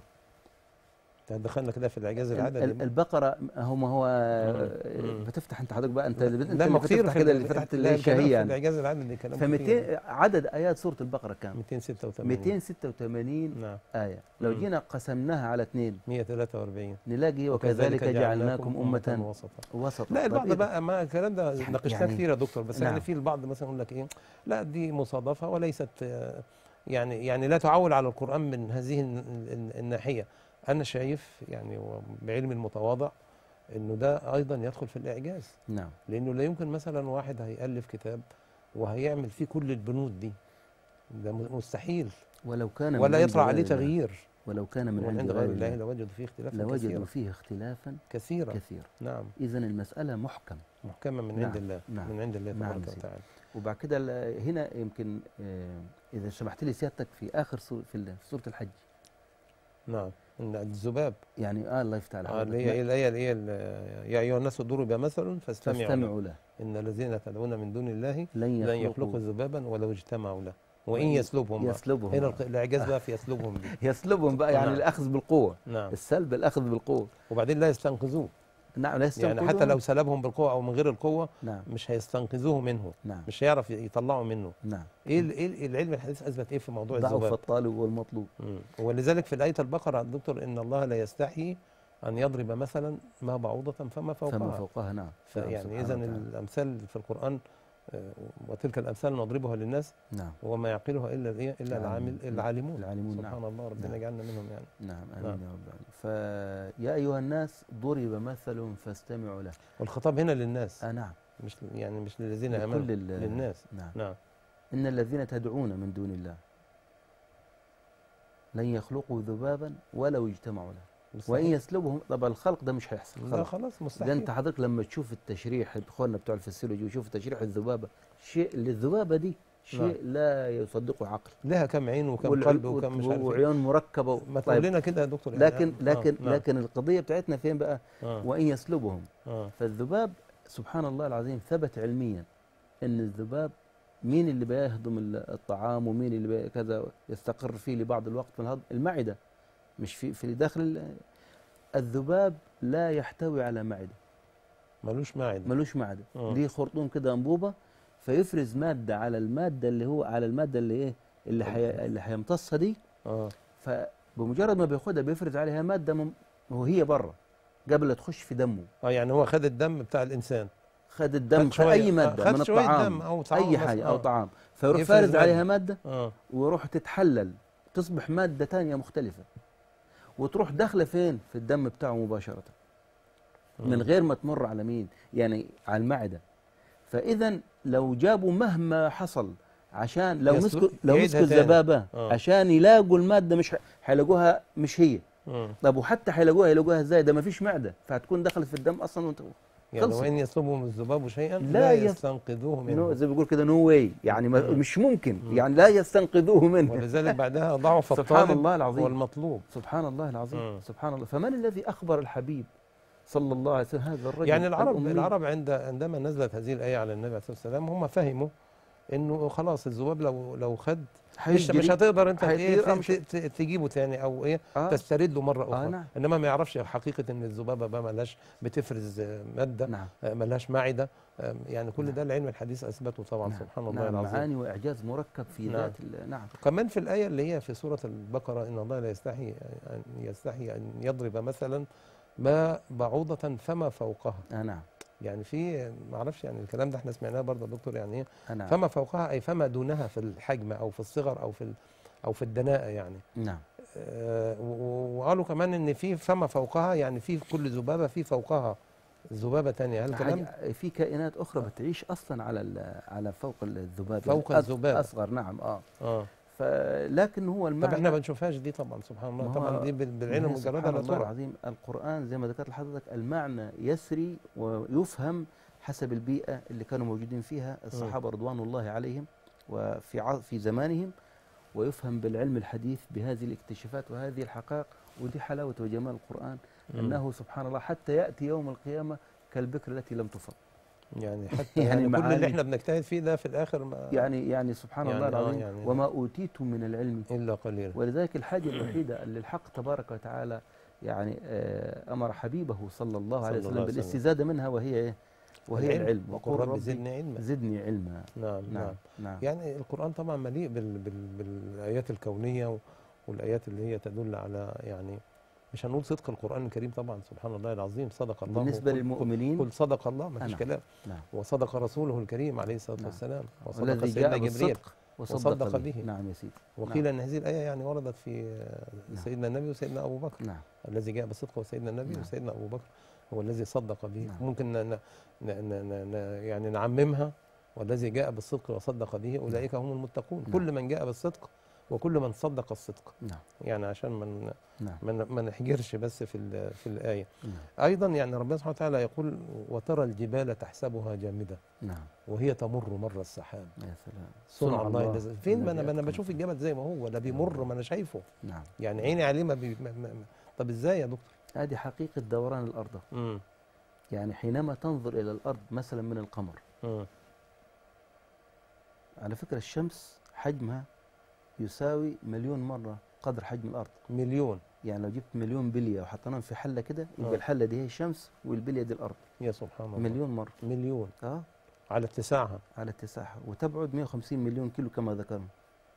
دخلنا كده في الاعجاز العددي. البقره هو ما هو بتفتح انت حضرتك بقى انت اللي انت بتفتح كده اللي فتحت الشهيه يعني. الاعجاز العددي كلام ف مئتين عدد ايات سوره البقره كام؟ مئتين وستة وثمانين. مئتين وستة وثمانين نعم. ايه. لو مم. جينا قسمناها على اثنين مئة وثلاثة وأربعين نلاقي وكذلك جعلناكم امه وسطا. وسطا. لا البعض بقى ما الكلام ده ناقشناه يعني كثير يا دكتور، بس نعم. يعني في البعض مثلا يقول لك ايه لا دي مصادفه وليست يعني يعني لا تعول على القرآن من هذه الناحية. أنا شايف يعني بعلمي المتواضع إنه ده أيضا يدخل في الإعجاز. نعم. لأنه لا يمكن مثلا واحد هيألف كتاب وهيعمل فيه كل البنود دي، ده مستحيل. ولو كان ولا يطرأ عليه تغيير. ولو كان من عند غير الله لوجدوا فيه اختلافا كثيرا. لوجدوا فيه اختلافا كثيرا كثيرا. نعم. إذا المسألة محكم محكمة من نعم. عند الله. نعم. من عند الله تبارك نعم وتعالى. وبعد كده هنا يمكن إذا سمحت لي سيادتك في آخر سورة في سورة الحج. نعم. الذباب يعني اه الله يفتح عليك. اه اللي هي الايه اللي هي يا ايها الناس ضرب مثل فاستمعوا فاستمعوا له. ان الذين تدعون من دون الله لن يخلقوا, لن يخلقوا ذبابا ولو اجتمعوا له وان يسلبهم. يسلبهم هنا الاعجاز بقى في يسلبهم دي. يسلبهم بقى يعني نعم. الاخذ بالقوه. نعم. السلب الاخذ بالقوه. وبعدين لا يستنقذوه. نعم لا يستنقذوه. يعني حتى لو سلبهم بالقوه او من غير القوه نعم. مش هيستنقذوه منه. نعم. مش هيعرف يطلعوا منه. نعم. ايه ايه العلم الحديث اثبت ايه في موضوع الذباب؟ ضعف الطالب والمطلوب. مم. ولذلك في الايه البقره دكتور ان الله لا يستحي ان يضرب مثلا ما بعوضه فما فوقها. فما فوقها نعم. يعني اذا الامثال في القران وتلك الامثال نضربها للناس. نعم. وما يعقلها الا الايه الا العامل العالمون. العالمون سبحان نعم. الله ربنا نعم. يجعلنا منهم يعني. نعم امين نعم. يا رب العالمين. فيا ايها الناس ضرب مثل فاستمعوا له. والخطاب هنا للناس. آه نعم. مش يعني مش للذين امنوا للناس. نعم. نعم. ان الذين تدعون من دون الله لن يخلقوا ذبابا ولو اجتمعوا له وان يسلبهم. طب الخلق ده مش هيحصل. لا خلاص مستحيل. ده انت حضرتك لما تشوف التشريح اخواننا بتوع الفسيولوجي وشوف تشريح الذبابه شيء للذبابه دي شيء لا, لا يصدقه عقل. لها كم عين وكم قلب وكم مش عارف وعيون مركبه. ما تقول لنا كده يا دكتور. لكن يعني لكن آه. لكن القضيه بتاعتنا فين بقى؟ آه. وان يسلبهم. آه. فالذباب سبحان الله العظيم ثبت علميا ان الذباب مين اللي بيهضم الطعام ومين اللي كذا يستقر فيه لبعض الوقت في الهضم؟ المعده مش في في داخل. الذباب لا يحتوي على معده. ملوش معده. ملوش معده. آه. ليه خرطوم كده انبوبه فيفرز ماده على الماده اللي هو على الماده اللي ايه اللي حي... اللي هيمتصها دي. اه فبمجرد ما بياخدها بيفرز عليها ماده مم... وهي بره قبل لا تخش في دمه. اه يعني هو خد الدم بتاع الانسان. خد الدم خد اي ماده من الطعام أو طعام اي حاجه آه. او طعام فيروح فارز عليها ماده آه. ويروح تتحلل تصبح ماده ثانيه مختلفه وتروح داخله فين؟ في الدم بتاعه مباشره من غير ما تمر على مين؟ يعني على المعده. فاذا لو جابوا مهما حصل عشان لو مسكوا لو مسكوا الذبابه آه. عشان يلاقوا الماده مش هيلاقوها مش هي. آه. طب وحتى هيلاقوها يلاقوها ازاي؟ ده ما فيش معده فهتكون دخلت في الدم اصلا وانت يعني وان يسلبهم الذباب شيئا لا, لا يستنقذوه منه. زي ما بيقول كده نو واي يعني مش ممكن يعني لا يستنقذوه منه. ولذلك بعدها ضعف سبحان الله العظيم والمطلوب. سبحان الله العظيم. مم. سبحان الله. فمن الذي اخبر الحبيب صلى الله عليه وسلم هذا الرجل؟ يعني العرب الأمي. العرب عند عندما نزلت هذه الايه على النبي عليه الصلاه والسلام هم فهموا انه خلاص الذباب لو لو خد مش, مش هتقدر انت ايه تجيبه ثاني او ايه آه. تسترده مره اخرى. آه نعم. انما ما يعرفش حقيقه ان الذبابه بقى مالهاش بتفرز ماده. نعم. مالهاش معده. يعني كل نعم. ده العلم الحديث اثبته طبعا. نعم. سبحان الله نعم. العظيم. معاني واعجاز مركب في نعم. ذات. نعم. كمان في الايه اللي هي في سوره البقره ان الله لا يستحي ان يستحي ان يضرب مثلا ما بعوضه فما فوقها. آه نعم. يعني في ما اعرفش يعني الكلام ده احنا سمعناه برضه يا دكتور، يعني ايه نعم. فما فوقها اي فما دونها في الحجم او في الصغر او في او في الدناءه يعني. نعم. آه وقالوا كمان ان في فما فوقها يعني في كل ذبابه في فوقها ذبابه ثانيه. هل الكلام في كائنات اخرى آه. بتعيش اصلا على على فوق الذباب، فوق الذباب اصغر. نعم. اه اه فلكن هو المعنى، طب احنا ما بنشوفهاش دي طبعا سبحان الله، طبعا دي بالعين المجرده لا ترى. العظيم القرآن زي ما ذكرت لحضرتك المعنى يسري ويفهم حسب البيئة اللي كانوا موجودين فيها الصحابة رضوان الله عليهم وفي في زمانهم، ويفهم بالعلم الحديث بهذه الاكتشافات وهذه الحقائق. ودي حلاوة وجمال القرآن، أنه سبحان الله حتى يأتي يوم القيامة كالبكر التي لم تفض. يعني حتى يعني, يعني كل اللي احنا بنجتهد فيه ده في الاخر ما يعني يعني سبحان يعني الله العظيم. يعني وما اوتيتم من العلم الا قليلا. ولذلك الحاجه الوحيده اللي الحق تبارك وتعالى يعني امر حبيبه صلى الله عليه وسلم بالاستزاده منها، وهي ايه؟ وهي العلم, العلم. وقل رب زدني علما. زدني علما. نعم نعم, نعم. يعني القرآن طبعا مليء بال بال بالايات الكونيه والايات اللي هي تدل على يعني مش هنقول صدق القرآن الكريم طبعا سبحان الله العظيم، صدق الله بالنسبة للمؤمنين قل صدق الله ما فيش كلام. نعم. وصدق رسوله الكريم عليه الصلاة نعم. والسلام، وصدق سيدنا جبريل وصدق, وصدق به. نعم يا سيدي. وقيل نعم. أن هذه الآية يعني وردت في سيدنا النبي وسيدنا أبو بكر. نعم. الذي جاء بالصدق هو سيدنا النبي نعم. وسيدنا أبو بكر هو الذي صدق به. نعم. ممكن ن ن ن ن يعني نعممها، والذي جاء بالصدق وصدق به أولئك هم المتقون. نعم. كل من جاء بالصدق وكل من صدق الصدق. نعم. يعني عشان من نعم. ما ما نحجرش بس في في الآية. نعم. أيضا يعني ربنا سبحانه وتعالى يقول وترى الجبال تحسبها جامدة نعم. وهي تمر مر السحاب. يا سلام. صنع الله الله. فين ما انا ما انا بشوف الجبل زي ما هو ده بيمر، ما انا شايفه. نعم. يعني عيني عليه ما, بي ما, ما طب ازاي يا دكتور؟ هذه حقيقة دوران الأرض. امم يعني حينما تنظر إلى الأرض مثلا من القمر، امم على فكرة الشمس حجمها يساوي مليون مرة قدر حجم الأرض. مليون؟ يعني لو جبت مليون بلية وحطيناهم في حلة كده يبقى الحلة دي هي الشمس والبلية دي الأرض. يا سبحان الله. مليون مرة. مليون. اه على اتساعها. على اتساعها، وتبعد مئة وخمسين مليون كيلو كما ذكرنا.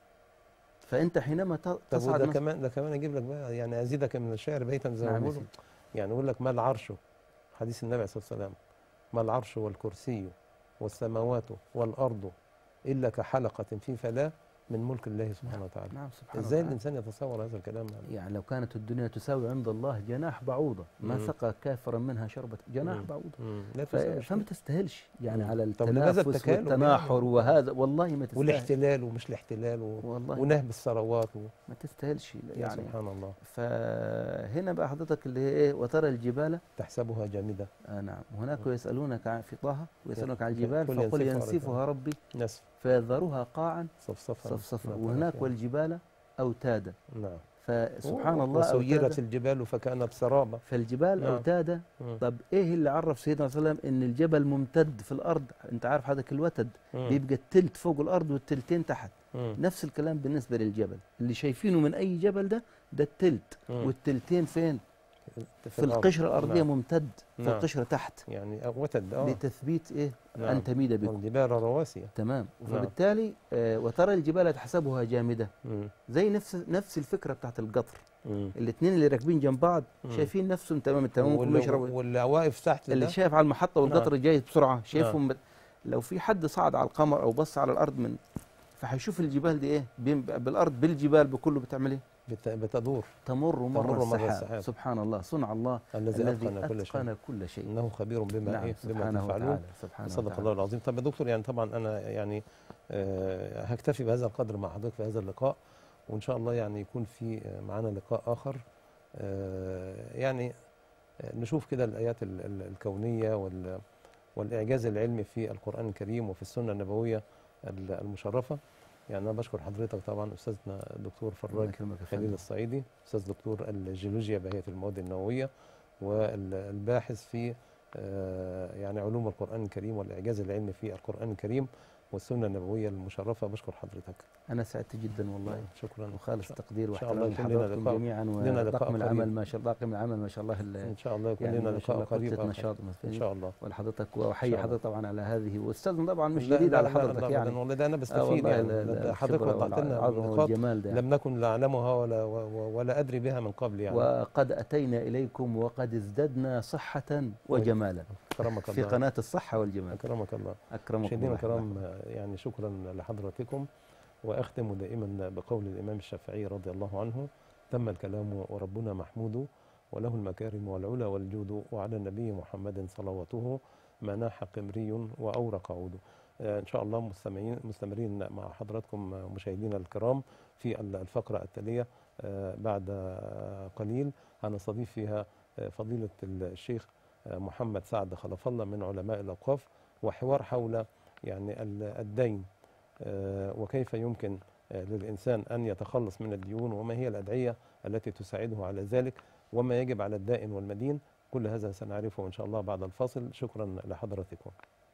فأنت حينما تصعد ده كمان ده كمان أجيب لك بقى يعني أزيدك من الشعر بيتا زي ما نعم بيقولوا. يعني يقول لك ما العرش، حديث النبي عليه الصلاة والسلام، ما العرش والكرسي والسماوات والأرض إلا كحلقة في فلاة من ملك الله سبحانه وتعالى. نعم سبحانه ازاي الانسان يتصور هذا الكلام؟ يعني, يعني لو كانت الدنيا تساوي عند الله جناح بعوضه ما سقى كافرا منها شربة جناح بعوضه. فما تستاهلش يعني مم. على التنافس والتناحر يعني وهذا والله ما تستاهل. والاحتلال ومش الاحتلال و... ونهب الثروات و... ما تستاهلش يعني. سبحان الله. فهنا بقى حضرتك اللي هي ايه وترى الجبال تحسبها جامدة. آه نعم. وهناك يسألونك عن في طه ويسألونك عن الجبال فقل ينسفها ربي نسف فيذرها قاعا صفصفا صفصفا. وهناك والجبال أوتادا. نعم. فسبحان الله وسيرت الجبال فكانت سرابا. فالجبال نعم. أوتادا. مم. طب إيه اللي عرف سيدنا صلى الله عليه وسلم إن الجبل ممتد في الأرض؟ أنت عارف حضرتك الوتد مم. بيبقى التلت فوق الأرض والتلتين تحت. مم. نفس الكلام بالنسبة للجبل اللي شايفينه من أي جبل ده ده التلت مم. والتلتين فين؟ في, في القشرة الأرضية نعم. ممتد في نعم. القشرة تحت يعني وتد اه لتثبيت إيه؟ نعم. أن تميد بكم. والجبال رواسي. تمام. فبالتالي آه وترى الجبال تحسبها جامدة. مم. زي نفس نفس الفكرة بتاعت القطر. الاثنين اللي راكبين جنب بعض مم. شايفين نفسهم تمام التمام. واللي, واللي واقف تحت اللي ده. شايف على المحطة والقطر نعم. جاي بسرعة شايفهم. نعم. لو في حد صعد على القمر أو بص على الأرض من فهيشوف الجبال دي إيه بالأرض بالجبال بكله بتعمل إيه؟ بتدور تمر مر السحاب. سبحان الله. صنع الله الذي أتقن كل شيء. كل شيء إنه خبير بما نعم. إيه بما تفعلون. صدق الله العظيم. طب يا دكتور يعني طبعا أنا يعني آه هكتفي بهذا القدر مع حضرتك في هذا اللقاء، وإن شاء الله يعني يكون في معنا لقاء آخر آه يعني نشوف كده الآيات الكونية وال والإعجاز العلمي في القرآن الكريم وفي السنة النبوية المشرفة. يعني أنا بشكر حضرتك طبعا أستاذنا الدكتور فراج خليل الصعيدي، أستاذ دكتور الجيولوجيا بهيئة المواد النووية والباحث في يعني علوم القرآن الكريم والإعجاز العلمي في القرآن الكريم والسنة النبوية المشرفة. بشكر حضرتك. أنا سعدت جدا والله. شكرا وخالص تقدير واحترام لحضراتكم جميعا وطاقم العمل ما شاء الله طاقم العمل ما شاء الله إن شاء الله يكون لنا لقاء قريب نشاط إن شاء الله. ولحضرتك وأحيي حضرتك طبعا على هذه واستاذن طبعا مش جديد على حضرتك. لا يعني والله ده أنا بستفيد يعني حضرتك وضحت لنا نقاط لم نكن نعلمها ولا ولا أدري بها من قبل يعني. وقد أتينا إليكم وقد ازددنا صحة وجمالا. أكرمك في الله. قناة الصحة والجمال. أكرمك الله. أكرمكم مشاهدينا الله. الكرام، يعني شكرا لحضراتكم، وأختم دائما بقول الإمام الشافعي رضي الله عنه: تم الكلام وربنا محمود، وله المكارم والعلا والجود، وعلى النبي محمد صلواته ما ناح قمري وأورق عود. إن شاء الله مستمعين مستمرين مع حضراتكم مشاهدينا الكرام في الفقرة التالية بعد قليل، هنستضيف فيها فضيلة الشيخ محمد سعد خلف الله من علماء الأوقاف، وحوار حول يعني الدين وكيف يمكن للإنسان أن يتخلص من الديون، وما هي الأدعية التي تساعده على ذلك، وما يجب على الدائن والمدين. كل هذا سنعرفه إن شاء الله بعد الفاصل. شكرا لحضرتكم.